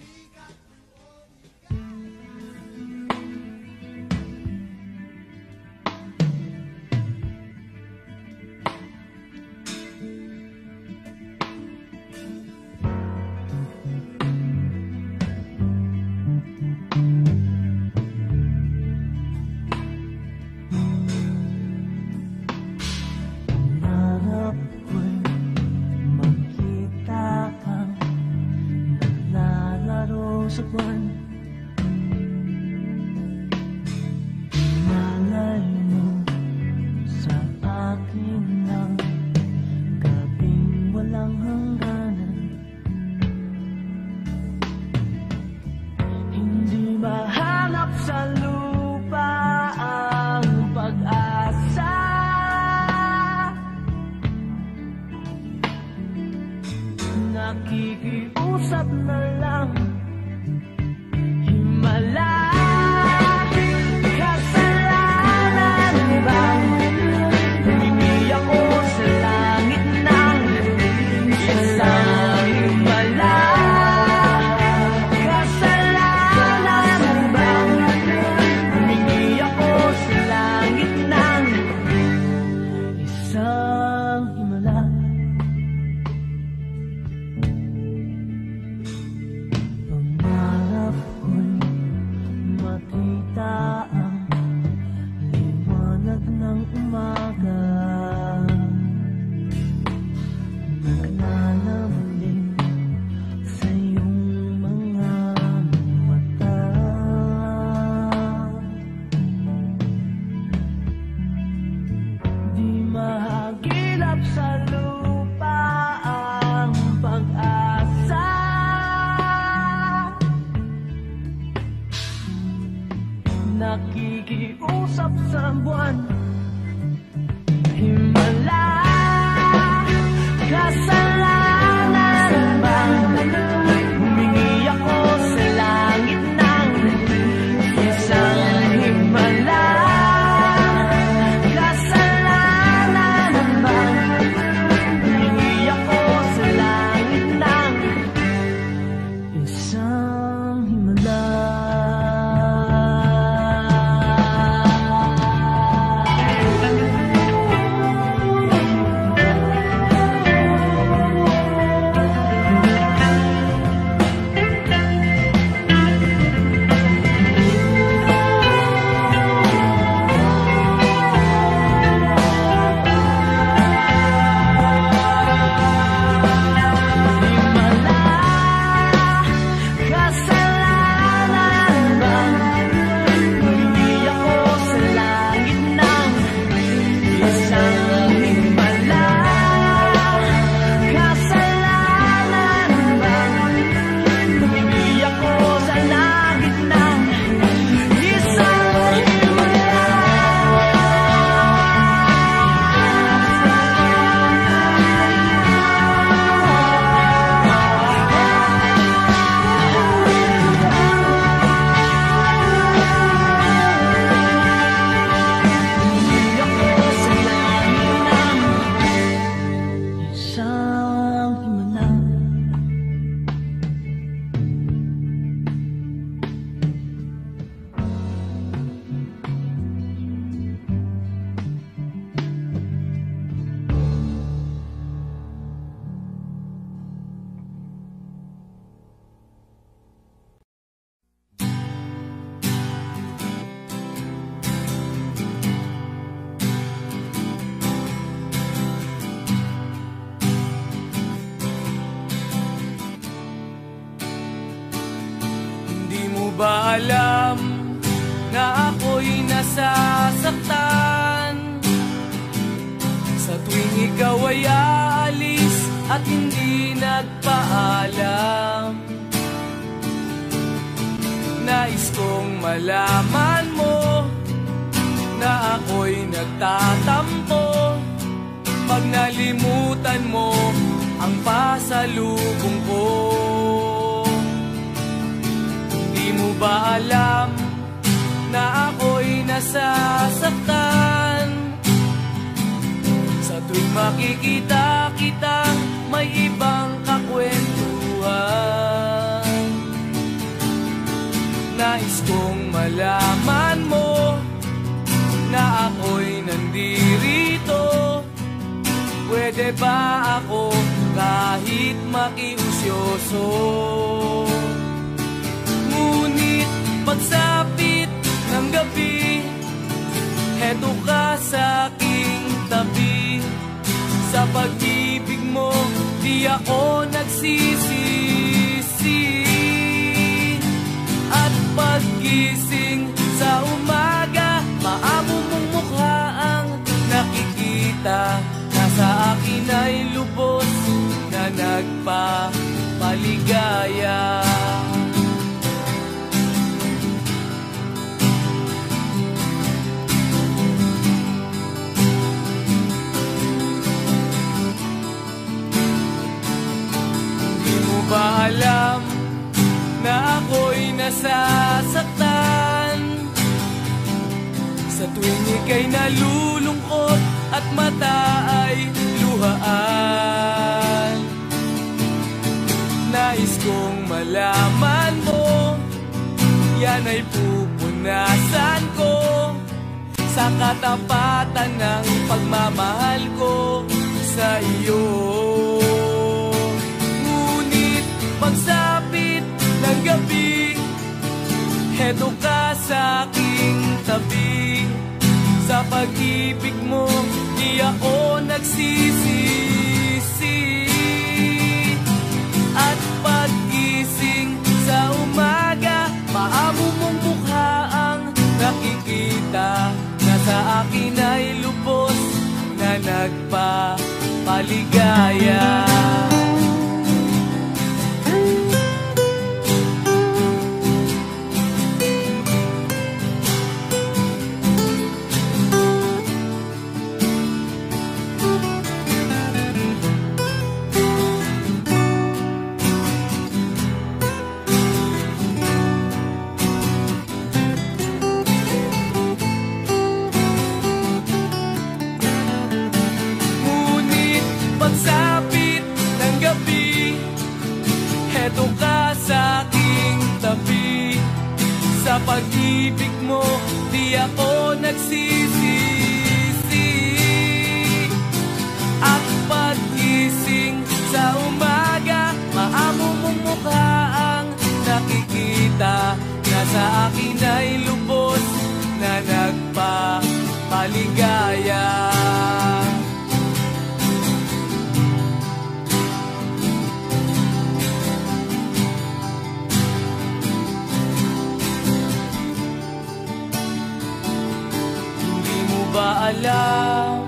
Sa buwan, malay mo sa akin ng gabing walang hangganan. Hindi mahanap sa lupa ang pag-asa. Nakikiusap na lang, kasalanan bang humingi ako sa langit ng isang himala? Kasalanan bang humingi ako sa langit ng isang himala? ulap sa buwan. Himala, kasalanan bang humingi ako sa langit ng isang himala? Kasalanan bang humingi ako sa langit ng isang himala? Ba alam na ako'y nasasaktan sa tuwing ikaw ay aalis at hindi nagpaalam? Nais kong malaman mo na ako'y nagtatampo pag nalimutan mo ang pasalubong ko. Di mo ba alam na ako'y nasasaktan sa tuwing makikita kitang may ibang kakwentuhan? Nais kong malaman mo na ako'y nandirito. Pwede ba ako kahit makiusyoso? Ngunit pagsapit ng gabi, heto ka sa aking tabi. Sa pag-ibig mo, di ako nagsisisi. At paggising sa umaga, maamo mong mukha ang nakikita. Nasa akin ay lubos na nagpapaligaya. Ba alam na ako'y nasasaktan sa tuwing ika'y nalulungkot at mata ay luhaan? Nais kong malaman mo, yan ay pupunasan ko sa katapatan ng pagmamahal ko sa iyo. Pagsapit ng gabi, heto ka sa aking tabi. Sa pag-ibig mo, di ako nagsisisi. At paggising sa umaga, maamo mong mukha ang nakikita. Nasa akin ay lubos na nagpapaligaya. pag-ibig mo, di ako nagsisisi. At pag-gising sa umaga, maamo mong mukha ang nakikita, na sa akin ay lubos na nagpapaligaya. Hindi mo ba alam,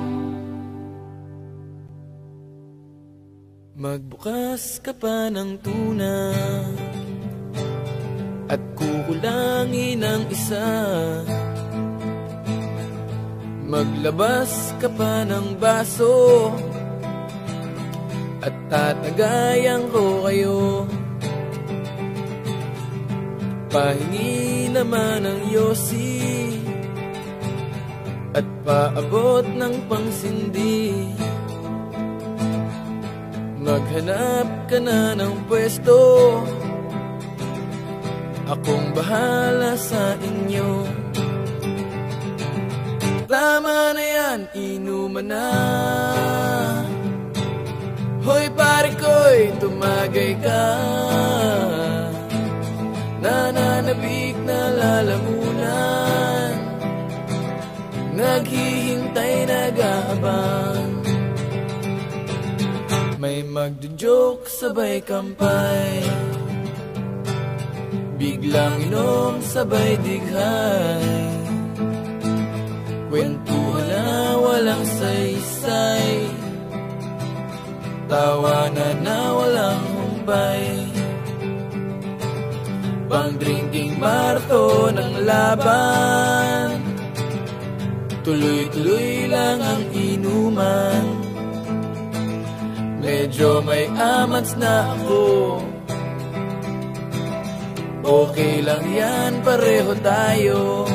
magbukas ka pa ng tuna at kukulangin ang isa, maglabas ka pa ng baso at tatagayan ko kayo, pahingi naman ng yosi at paabot ng pangsindi. Maghanap ka na ng pwesto, akong bahala sa inyo. Tama na yan, inuman na. Hoy pare ko'y tumagay ka, nananabik na lalamunan, naghihintay, nag-aabang. May magjo-joke sabay kampay, biglang inom sabay dighay, kwentuhan na walang saysay, tawanan na walang humpay, pang-drinking marathon ng laban, tuloy-tuloy lang ang inuman. Medyo may amats na ako, okay lang yan, pareho tayo.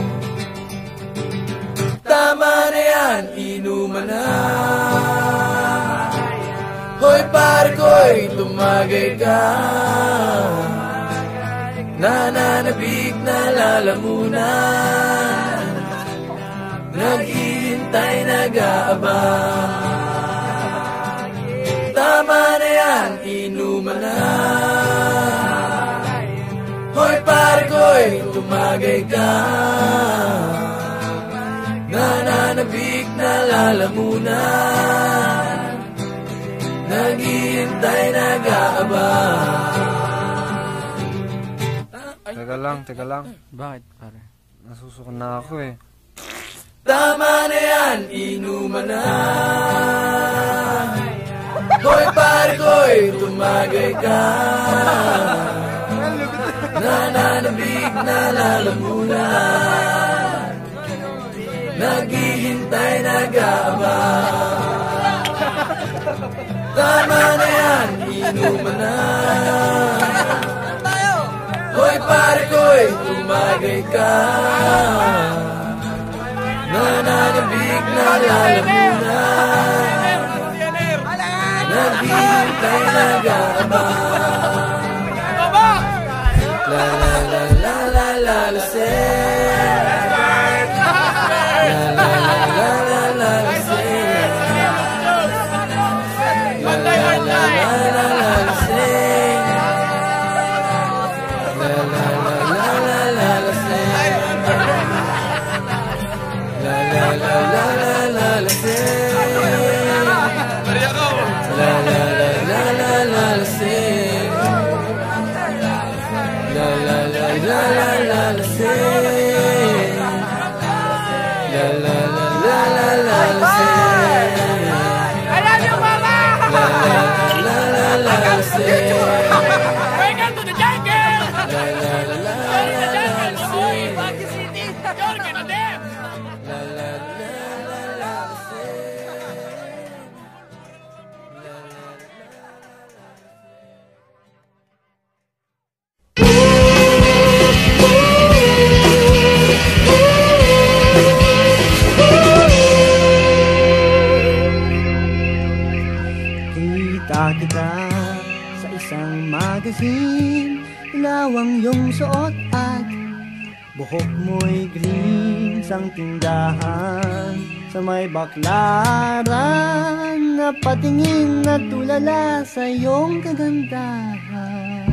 Tama na yan, inuman na. Hoy pare ko'y tumagay ka, nananabik na lalamunan, naghihintay, nag-aabang. Tama na yan, inuman na. Hoy pare ko'y tumagay ka, nananabik na lalamunan, naghihintay, nag-aabang. Teka lang. Bakit, pare? Nasusukan na ako eh. Tama na yan, inuman na. Hoy pare ko'y tumagay ka, nananabik na lalamunan, naghihintay, nag-aabang. Tama na yan, inuman na. Hoy pare ko'y tumagay ka, nananabik na lalamunan, naghihintay, nag-aabang. La la la la la la la say. La la la la la la la say. La la la la la la la say. La la la la la la la say. La la la la la la la say. La la la la la la la say. La la la la la la la say. La la la la la la la say. I love you, Mama! La la la la la la say. Welcome to the jungle! La la la la You're in the la jungle, la boy! say. Baguio City! You're gonna dance! La la la la la la say. La la la. Kita kita sa isang magazine, ilaw ang iyong suot at Buhok mo'y greens ang tindahan sa may baklaran, napatingin na tulala sa iyong kagandahan.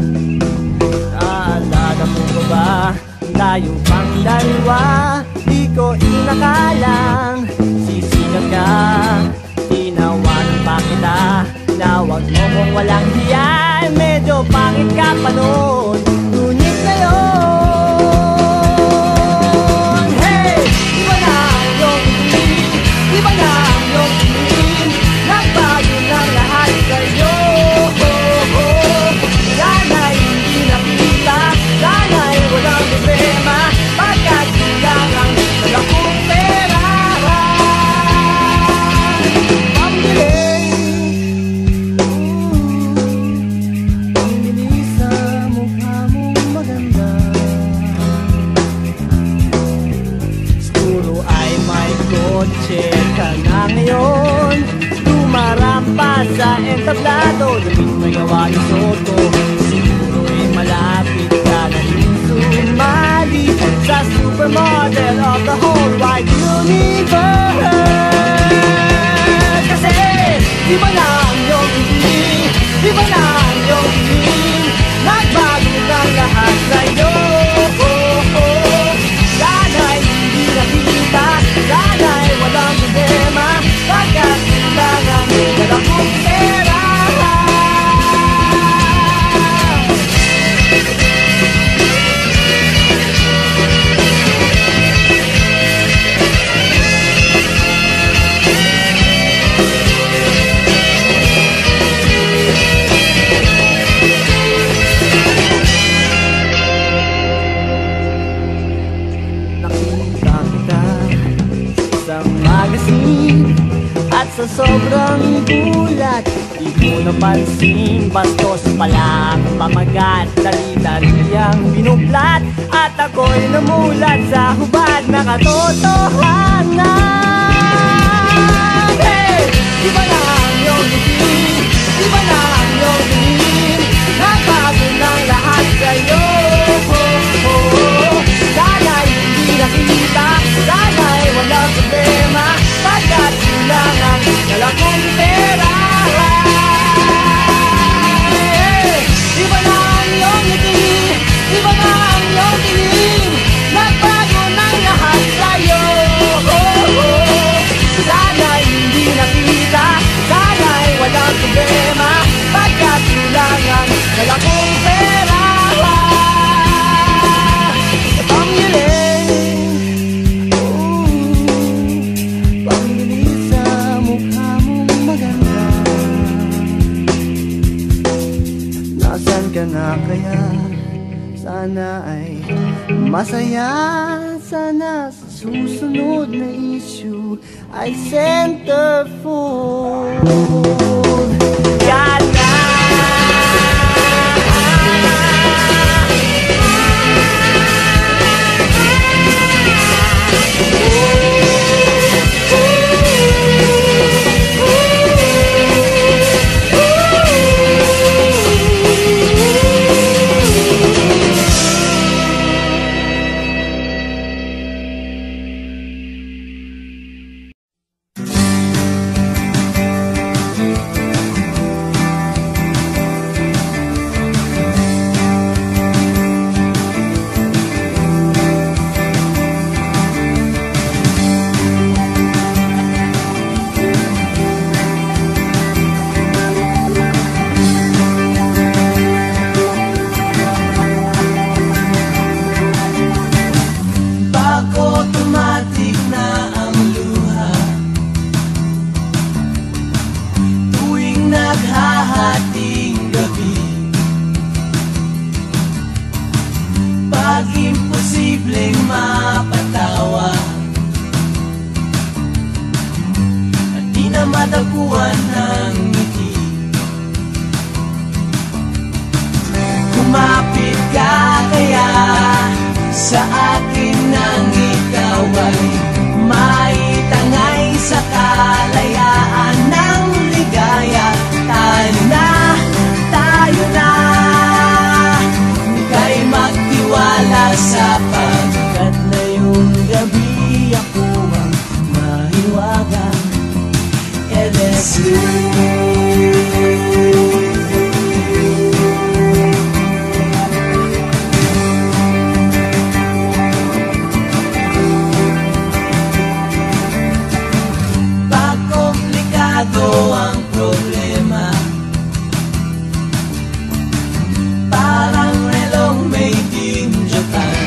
Naalala mo ba tayo pang dalawa? Di ko inakalang sisikap ka, tinawanan pa kita. Tinawag mo kung walang hiya, medyo pangit ka pa noon. Ngunit ngayon, hey! Iba na ang iyong tingin, iba na ang iyong tingin, nagbago ng lahat sa'yo. Sana'y hindi nakita, sana'y walang problema, pagkat kulang ang dala kong pera. Pambili sa mukha mong maganda, siguro ay may kotse ka na ngayon. Tumarampa sa entablado, damit na gawa ng soto. Siguro'y malapit ka na rin sumali sa supermodel of the whole wide universe. Kasi iba na ang iyong tingin, iba na ang iyong tingin, nagbago ng lahat sa'yo. Sana'y hindi nakita, sana'y walang problema, pagkat kulang ang dala kong pera. Nakita kita sa magazine at sa sobrang gulat, di ko napansin, bastos pala ang pamagat. Dali-dali ang binublat at ako'y namulat sa hubad na katotohanan. Hey! Iba na ang iyong tingin, iba na ang iyong tingin, nagbago ng lahat sa'yo. Sana'y hindi nakita, sana'y walang problema, pagkat kulang ang dala kong pera. Iba na ang iyong tingin, iba na ang iyong tingin, nagbago ng lahat sa'yo. Sana'y hindi nakita, sana'y walang problema, pagkat kulang ang dala kong pera. Pambili sa mukha mong maganda, nasan ka na kaya? Sana ay masaya, sana sa susunod na issue ay centerfold. Yan na! Madaguan ng ngiti, kumapit ka kaya sa akin nang ikaw ay maitangay sa kalayaan ng ligaya. Tayo na, kay magtiwala sa pag Pag komplikado ang problema, parang relong made in Japan.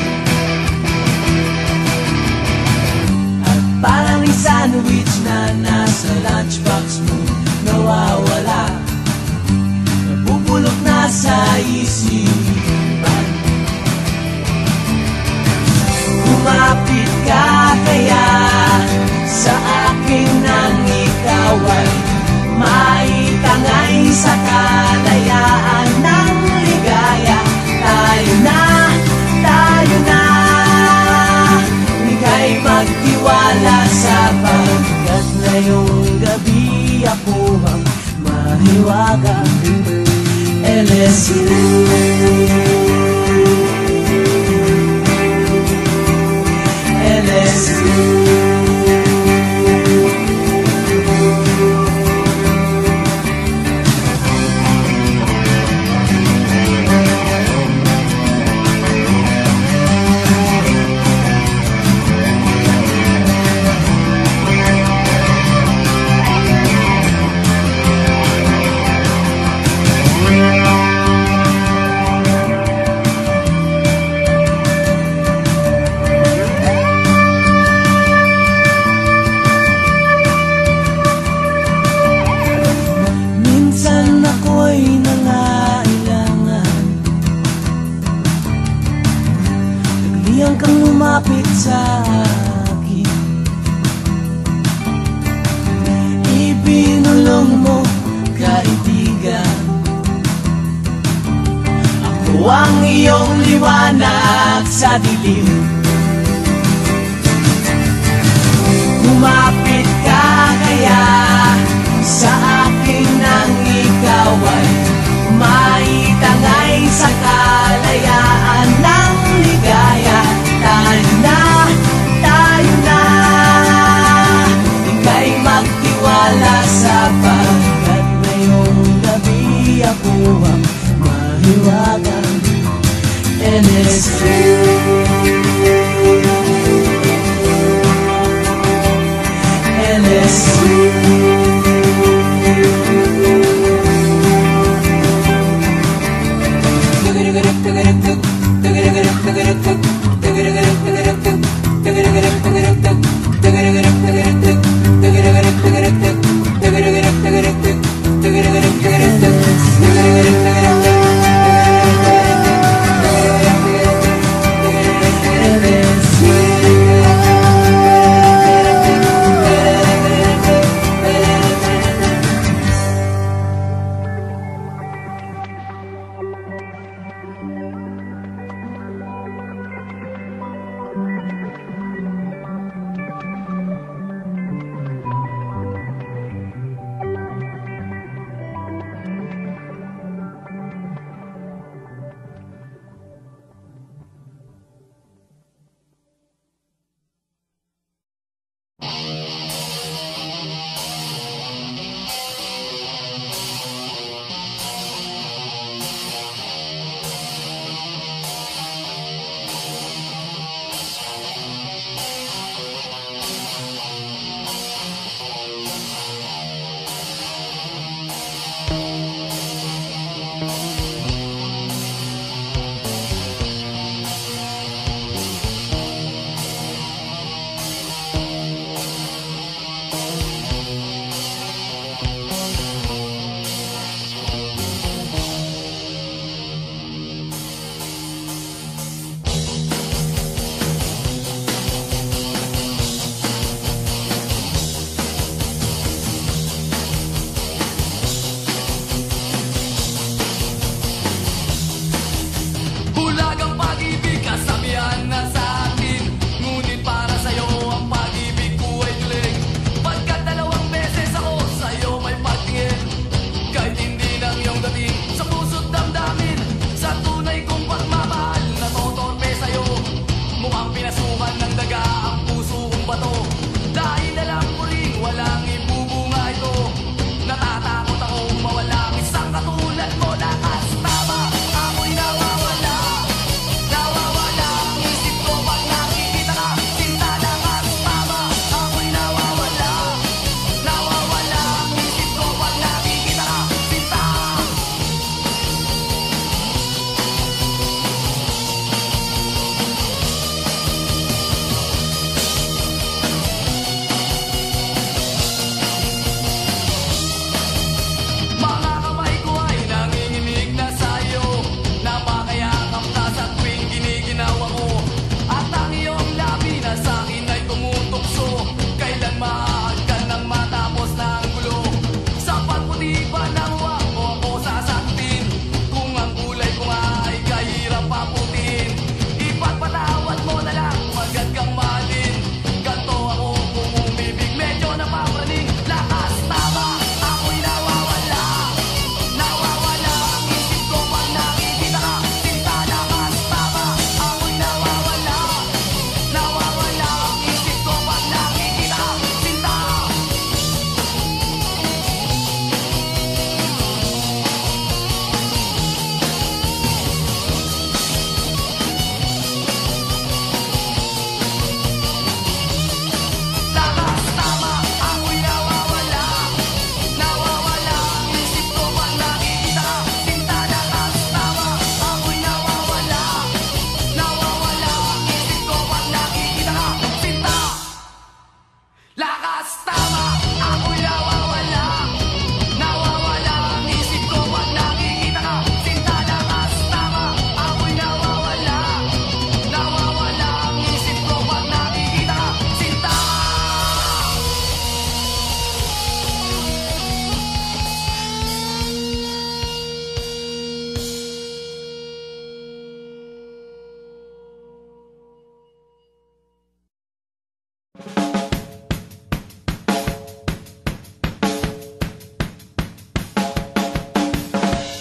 At parang sandwich na nasa lunchbox mo nawawala, nabubulok na sa isipan. Kumapit ka kaya sa akin nang ikaw ay maitangay sa kalayaan ng ligaya. Tayo na, ika'y magtiwala sapagkat ngayong gabi ako ang mahiwaga. LSU kang lumapit sa akin, ibinulong mo kaibigan. Ako ang iyong liwanag sa dilim. Lumapit ka kaya sa akin nang ikaw ay maitangay sa kalayaan ng ligaya. Tayo na, ika'y magtiwala sapagkat ngayong gabi ako ang mahiwagang NSU.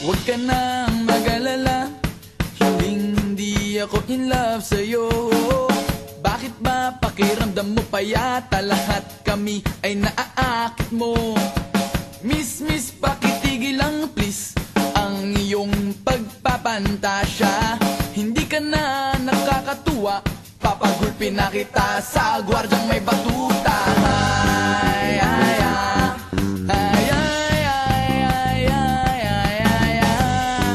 Huwag ka nang mag-alala, hindi ako in love sa'yo. Bakit ba pakiramdam mo pa yata lahat kami ay naaakit mo? Miss, pakitigil lang please ang iyong pagpapantasya. Hindi ka na nakakatuwa, papagulpin na kita sa gwardyang may batuta. Ay, ay, ay. Ay, ay, ay, ay, ay, ay, ay, ay.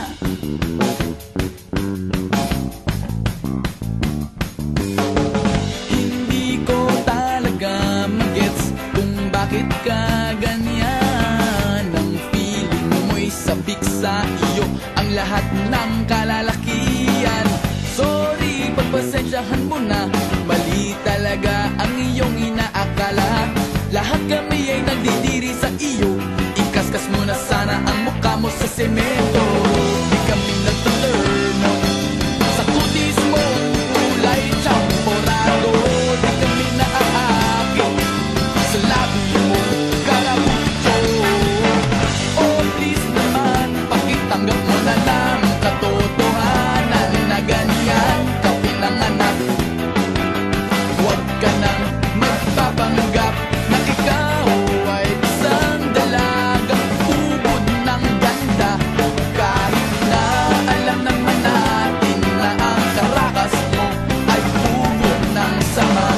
Hindi ko talaga magets kung bakit ka ganyan. Ang feeling mo'y sabik sa iyo ang lahat ng kalalakihan. Sorry, pagpasensyahan mo na, mali talaga ang iyong inaakala. Lahat kami ay nagdidiri sa iyo, ikaskas mo na sana ang mukha mo sa semento. Di kami nagtaturno sa kutis mo, kulay champorado. Di kami naaakit sa labi mo, karabucho. Oh please naman, pakitanggap mo na lang katotohanan na ganyan ka pinanganak. Huwag ka nang magpapanggap na ikaw ay isang dalagang ubod ng ganda. Kahit na alam naman natin na ang karakas mo ay ubod ng sama.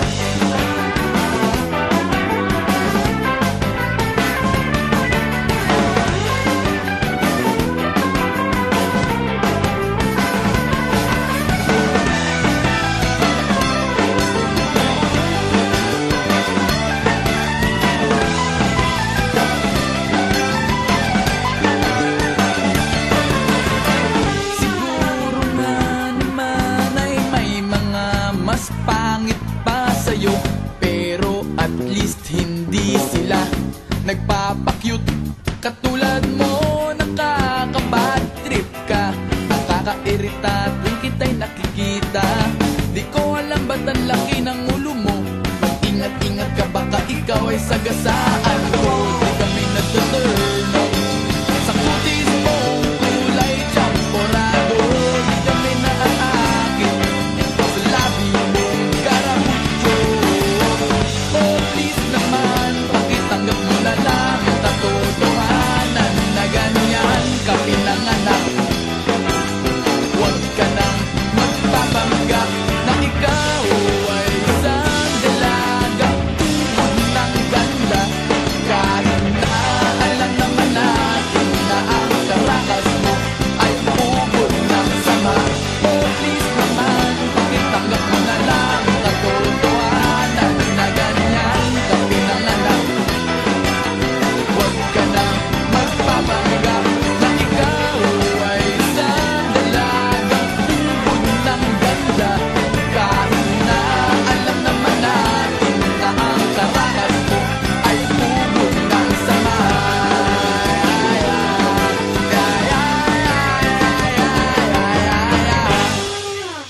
Siguro nga naman ay may mga mas pangit pa sa'yo, pero at least hindi sila nagpapakyut. Katulad mo, nakaka-bad trip ka, nakaka-irita tuwing kita'y nakikita. Di ko alam ba't ang laki ng ulo mo, mag-ingat-ingat ka baka ikaw ay sagasaan ko. Di kami nagtaturno sa kutis mo, kulay champorado. Di kami naaakit sa labi mo, karabucho. Oh please naman, pakitanggap mo na lang ang katotohanan na ganyan ka pinanganak. Huwag ka nang magpapanggap na ikaw ay isang dalagang ubod ng ganda. Kahit na alam naman natin na ang karakas mo ay ubod ng sama. Oh please naman, pakitanggap mo na lang ang katotohanan na ganyan ka pinanganak. Huwag ka nang magpapanggap na ikaw ay isang dalagang ubod ng ganda. Kahit na alam naman natin na ang karakas mo ay ubod ng sama. Ay, ay, ay, ay, ay, ay, ay.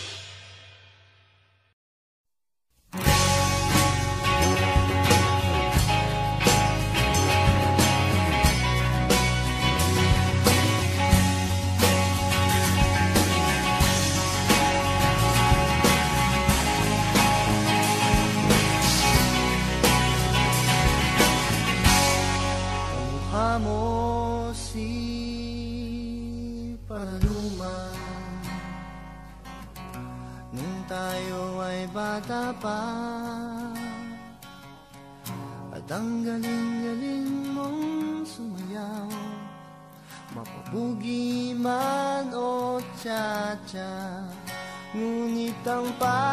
Mukha mo si Paluma nung tayo ay bata pa, at ang galing-galing mong sumayaw, mapabugi man o cha-cha. Ngunit ang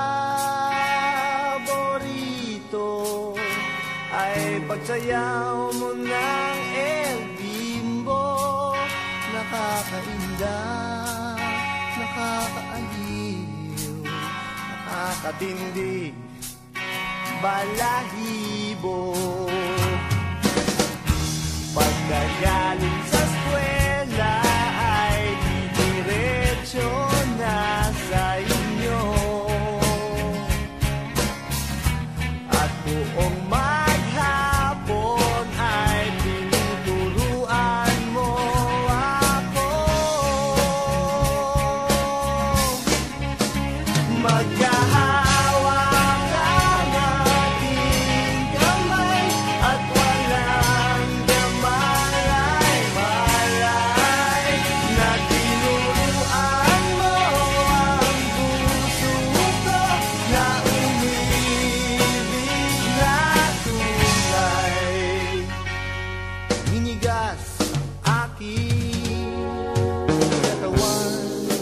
paborito ay pagsayaw mo ng El Bimbo. Nakakainda, nakakaaliw, nakakatindig, balahibo. Pagkagaling sa eskwela ay didiretso na sa inyo, at buong maghapon ay tinuturuan mo ako. aking katawan.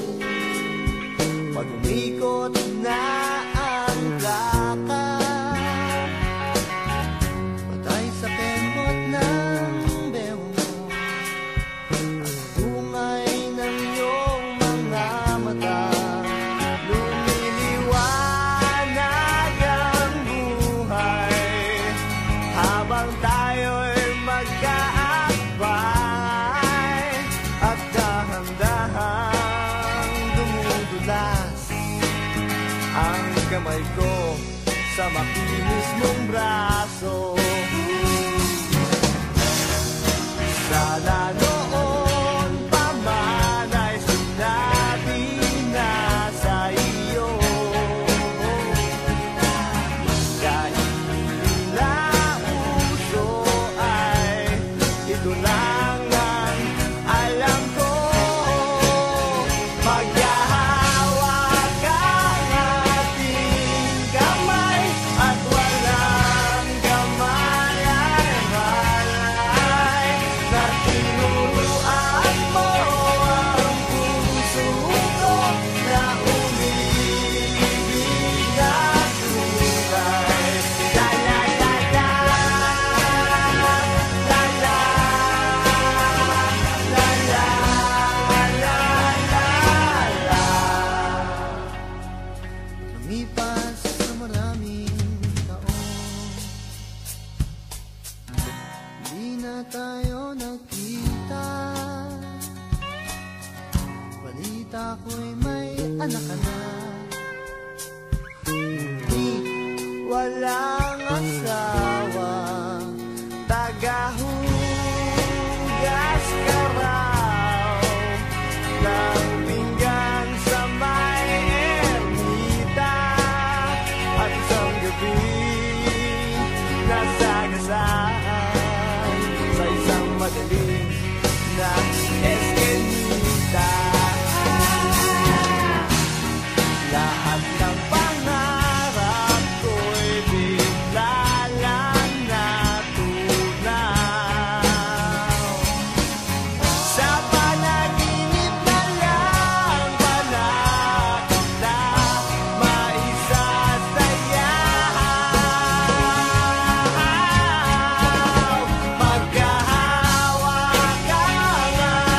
Pag umikot na ang plaka, patay sa kembot ng bewo mo at bungay ng iyong mga mata. Lumiliwanag ang buhay habang tayo'y magkaakbay at dahan-dahang dumudulas ang kamay ko sa makinis mong braso. Sana noon pa man ay sinabi na sa iyo, kahit hindi na uso ay ito lang ang alam ko. Maghahawak ang ating kamay at walang kamay ay malay na tinuruan mo ang puso ko na umibig at tunay. La la la la, la la, la la, la la. Lumipas sa maraming taon, hindi na tayo nagkita. Balita ko'y may anak ka na, hindi walang asawa, tagahugas ka raw ng pinggan sa may ermita. At isang gabi nasagasaan sa isang madaling na eskenita. Lahat ng pangarap ko'y bigla lang natunaw. Sa panaginip na lang pala kita maisasayaw. Magkahawak ang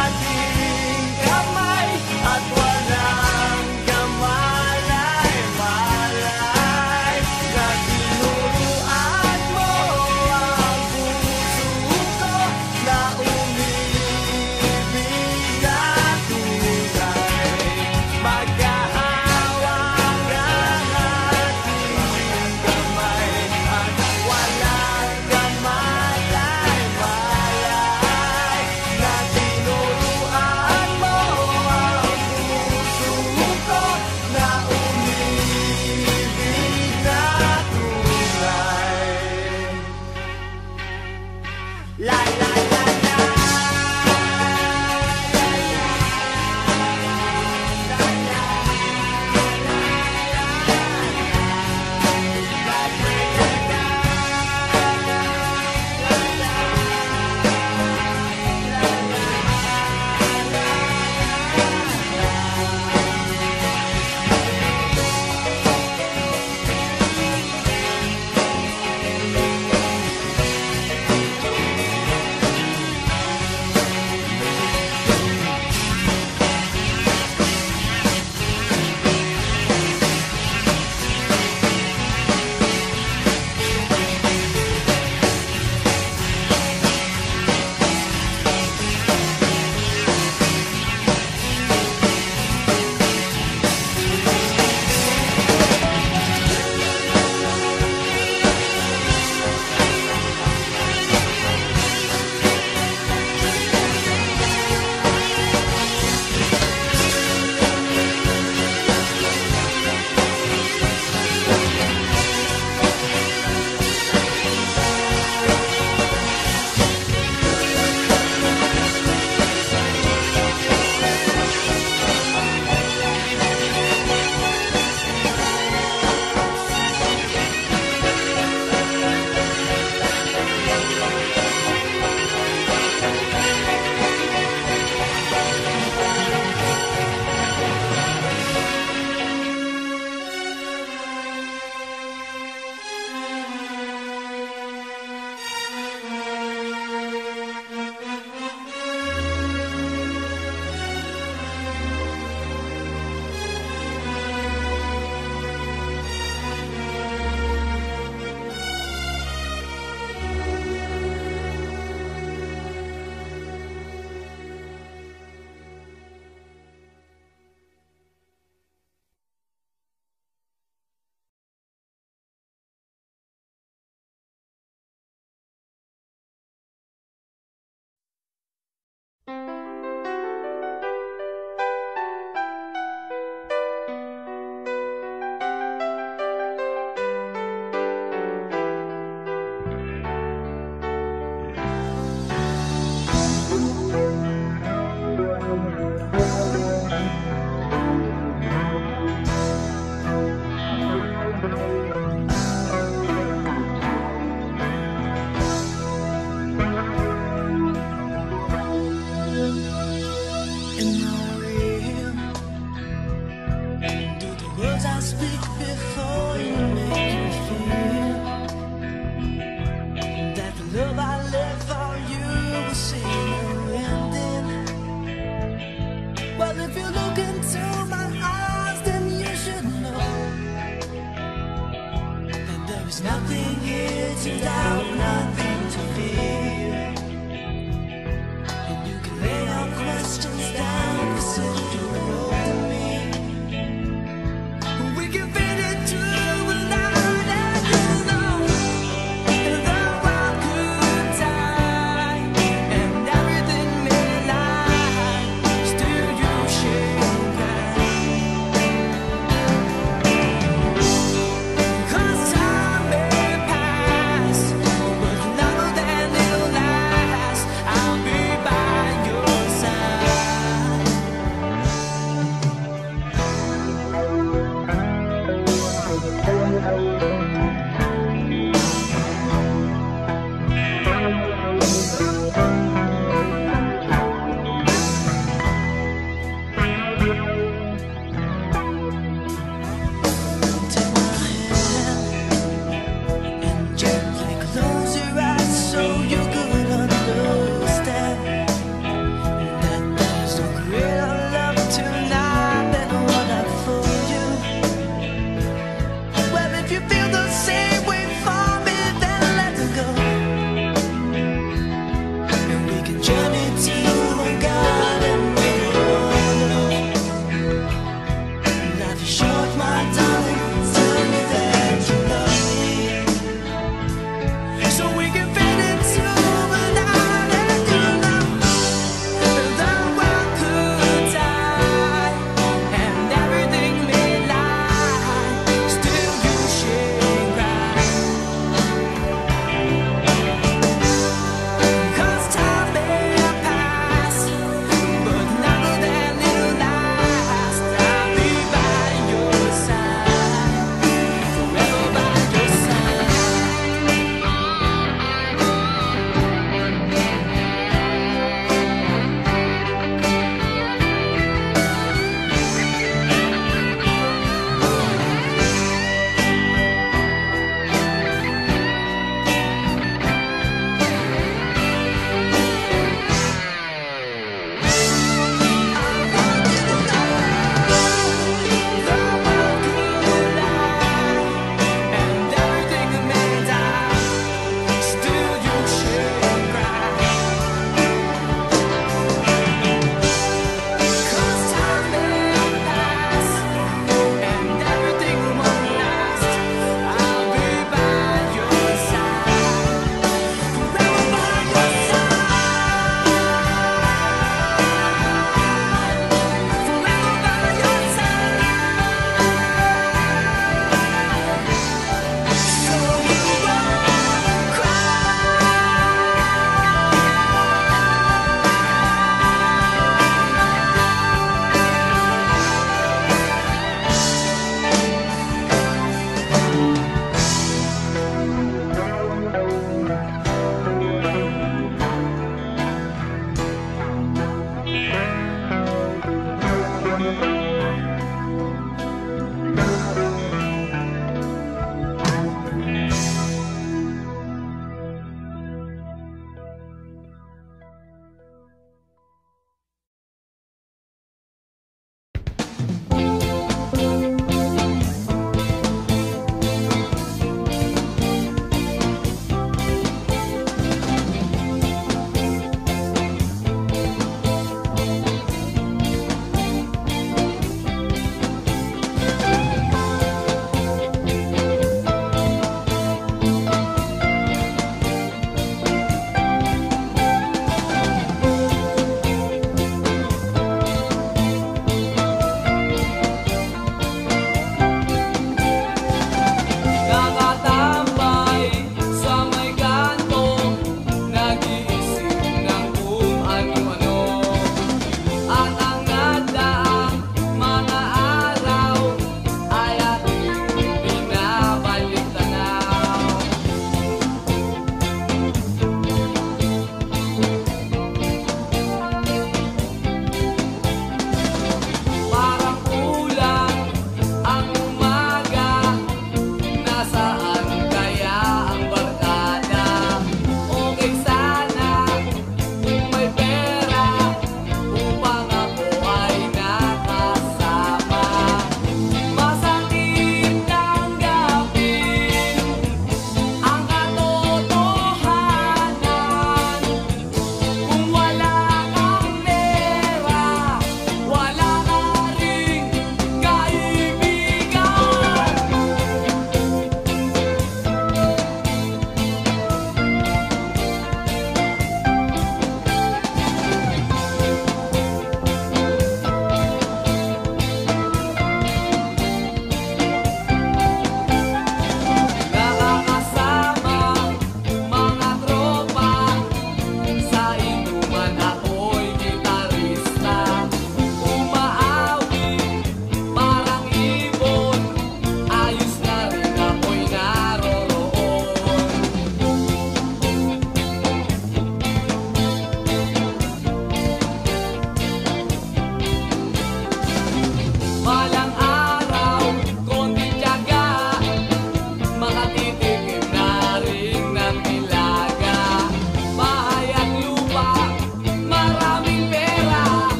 Love I left for you was in the wind.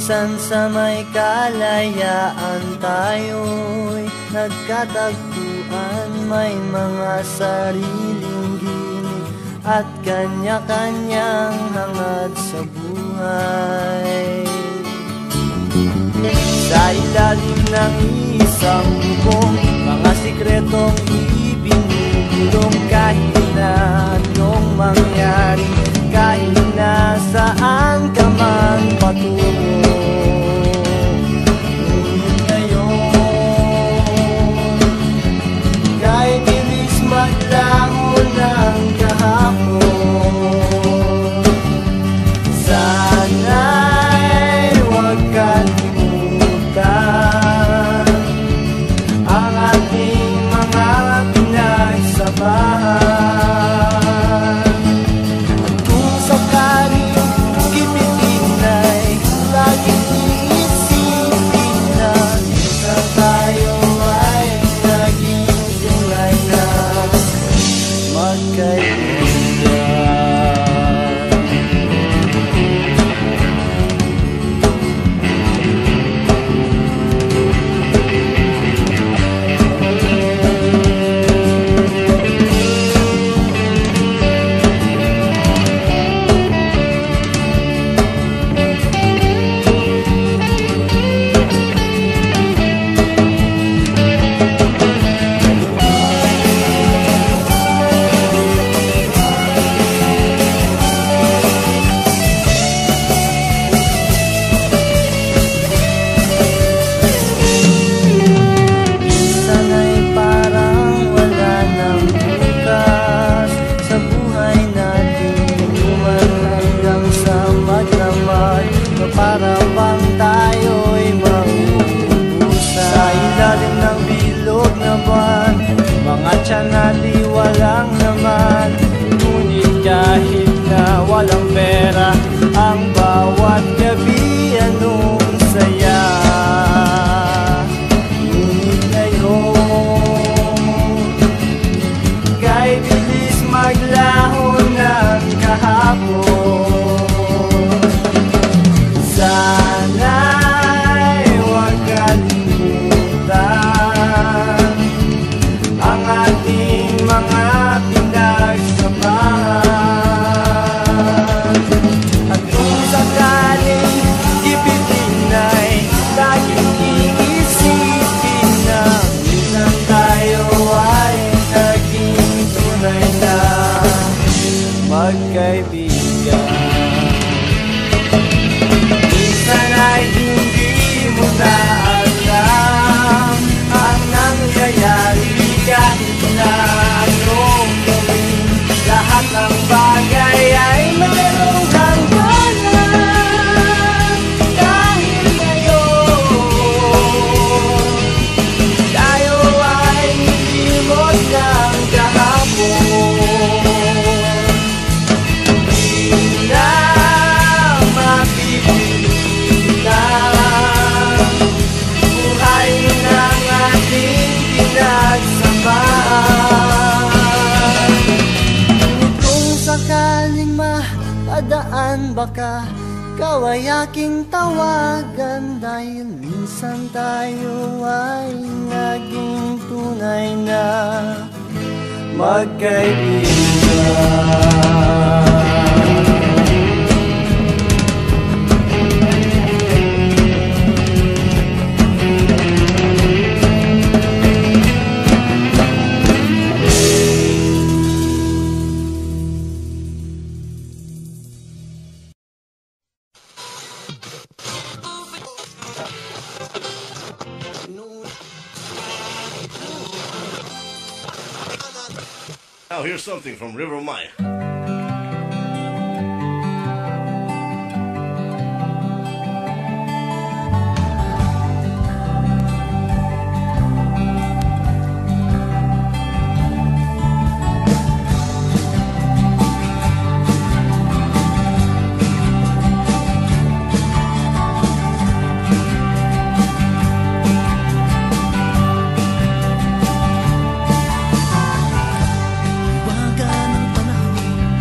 Minsan sa may kalayaan tayo'y nagkatagpuan. May mga sariling ginig at kanya-kanyang hangad sa buhay. Sa ilalim ng isang bubong, mga sikretong ibinubulong. Kahit na anong mangyari, kahit na saan ka man patungo, ngunit ngayon, kahit bilis maglaho ng kahapon, sana'y huwag kalimutan ang ating mga pinagsabahan. Para bang tayo'y mauubusan sa ilalim ng bilog na buwan, mga tsanali walang laman. Ngunit kahit na walang pera, ang bawat gabi anong saya. Ngunit ngayon, kahit bilis maglaho ng kahapon, sana'y huwag kalimutan ang ating mga pinagsamahan. At kung sakaling ipitin ay laging iisipin na minsan tayo ay naging tunay na magkaibigan. Sana'y hindi mo na alam ang nangyayari. Kahit na anong gawin, lahat ng bagay ay mayroong hangganan. Dahil ngayon, tayo ay nilimot ng kahapon. Di na buhay ng ating pinagsamahan. Ngunit kung sakaling mapadaan, baka ikaw ay aking tawagan. Dahil minsan tayo ay naging tunay na magkaibigan. Now here's something from River Maya. Iwaga ng panahon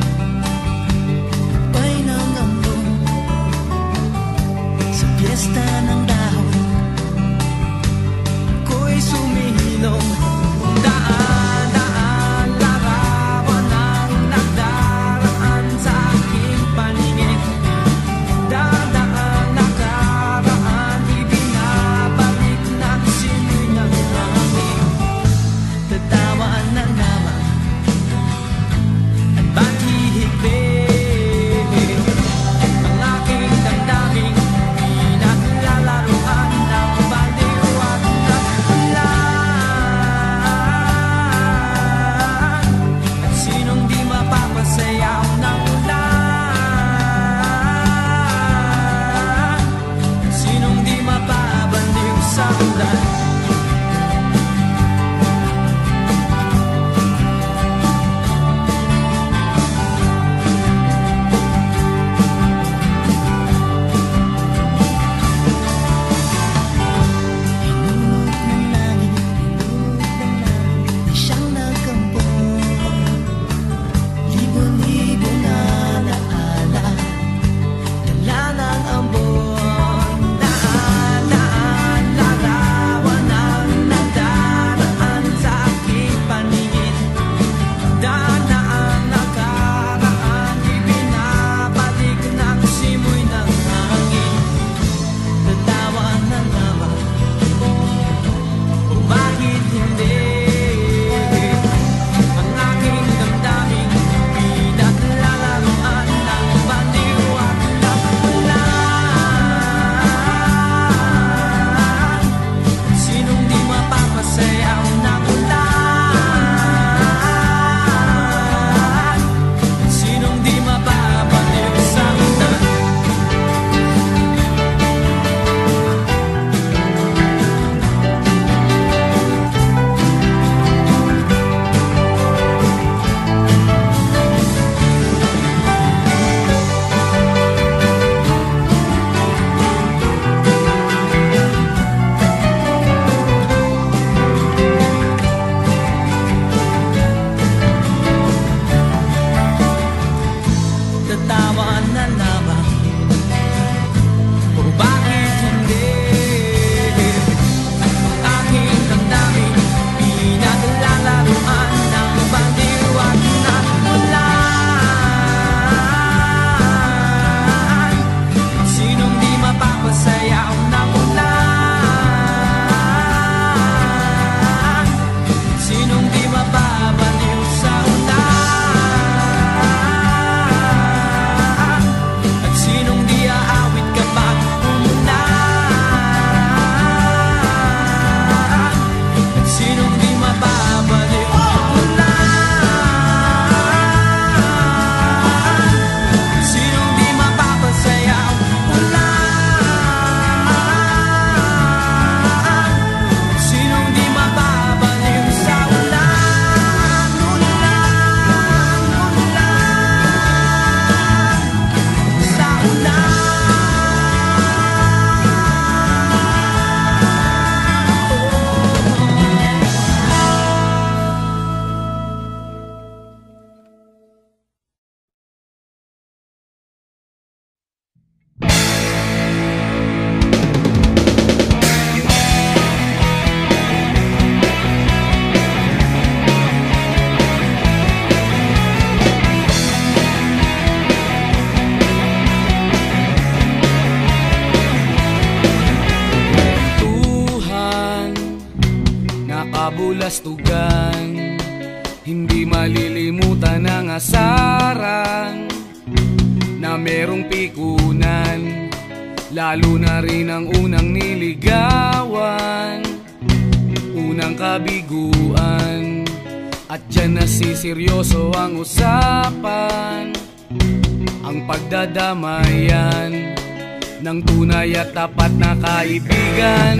kastugan, hindi malilimutan ang asaran na merong pikunan, lalo na rin ang unang niligawan, unang kabiguan. At dyan nasiseryoso ang usapan, ang pagdadamayan ng tunay at tapat na kaibigan.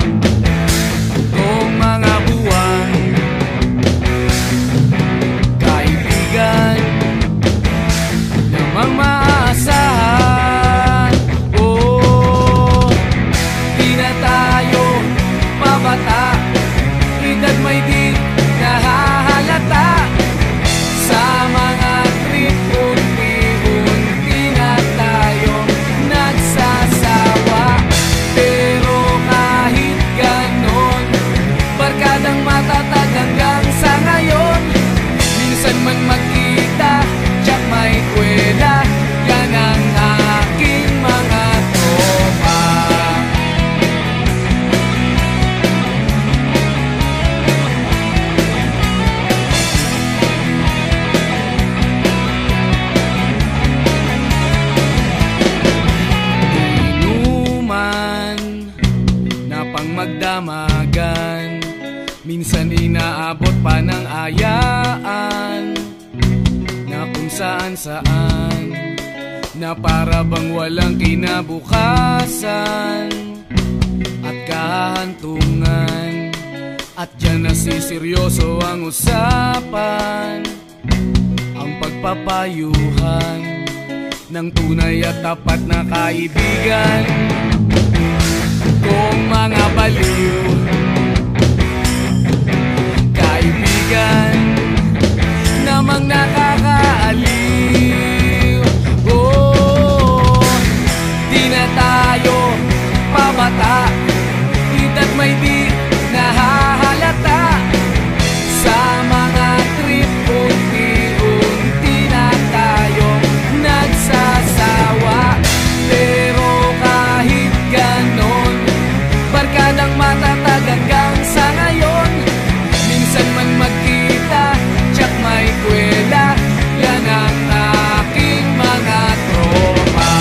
Kung mga buwan, kaibigan namang maaasahan. Oh, di na tayo pabata, edad may di nahahalata. Sa mga trip, unti-unti na tayong nagsasawa. Pero kahit ganon, barkadang matatag hanggang sa ngayon. Minsan man magkita, tsak may kwela, yan ang aking mga tropa. Inuman na pang magdamagan, minsan inaabot pa ng ayaan, na kung saan-saan, na para bang walang kinabukasan at kahantungan. At dyan nasiseryoso ang usapan, ang pagpapayuhan ng tunay at tapat na kaibigan. Kung mga baliw, kaibigan namang nakakaaliw. Oh, di na tayo pabata, edad may di nahahalata. Sa mga trip, unti-unti na tayong nagsasawa. Pero kahit ganon, barkadang matatag hanggang sa ngayon. Minsan man magkita, tsak may kwela, yan ang aking mga tropa.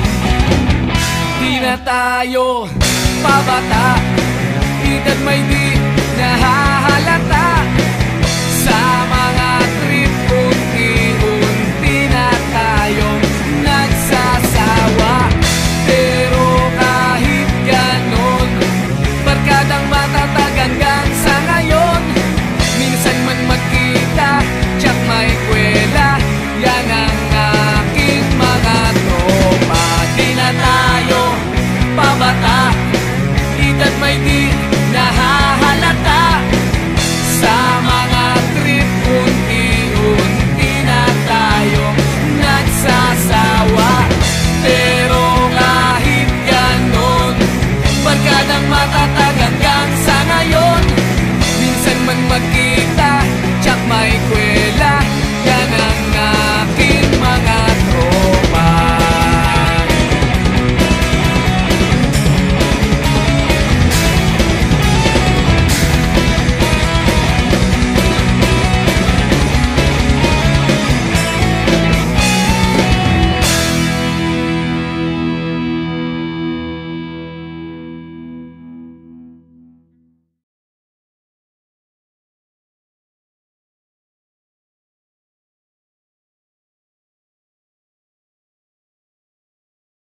Di na tayo pabata, edad may di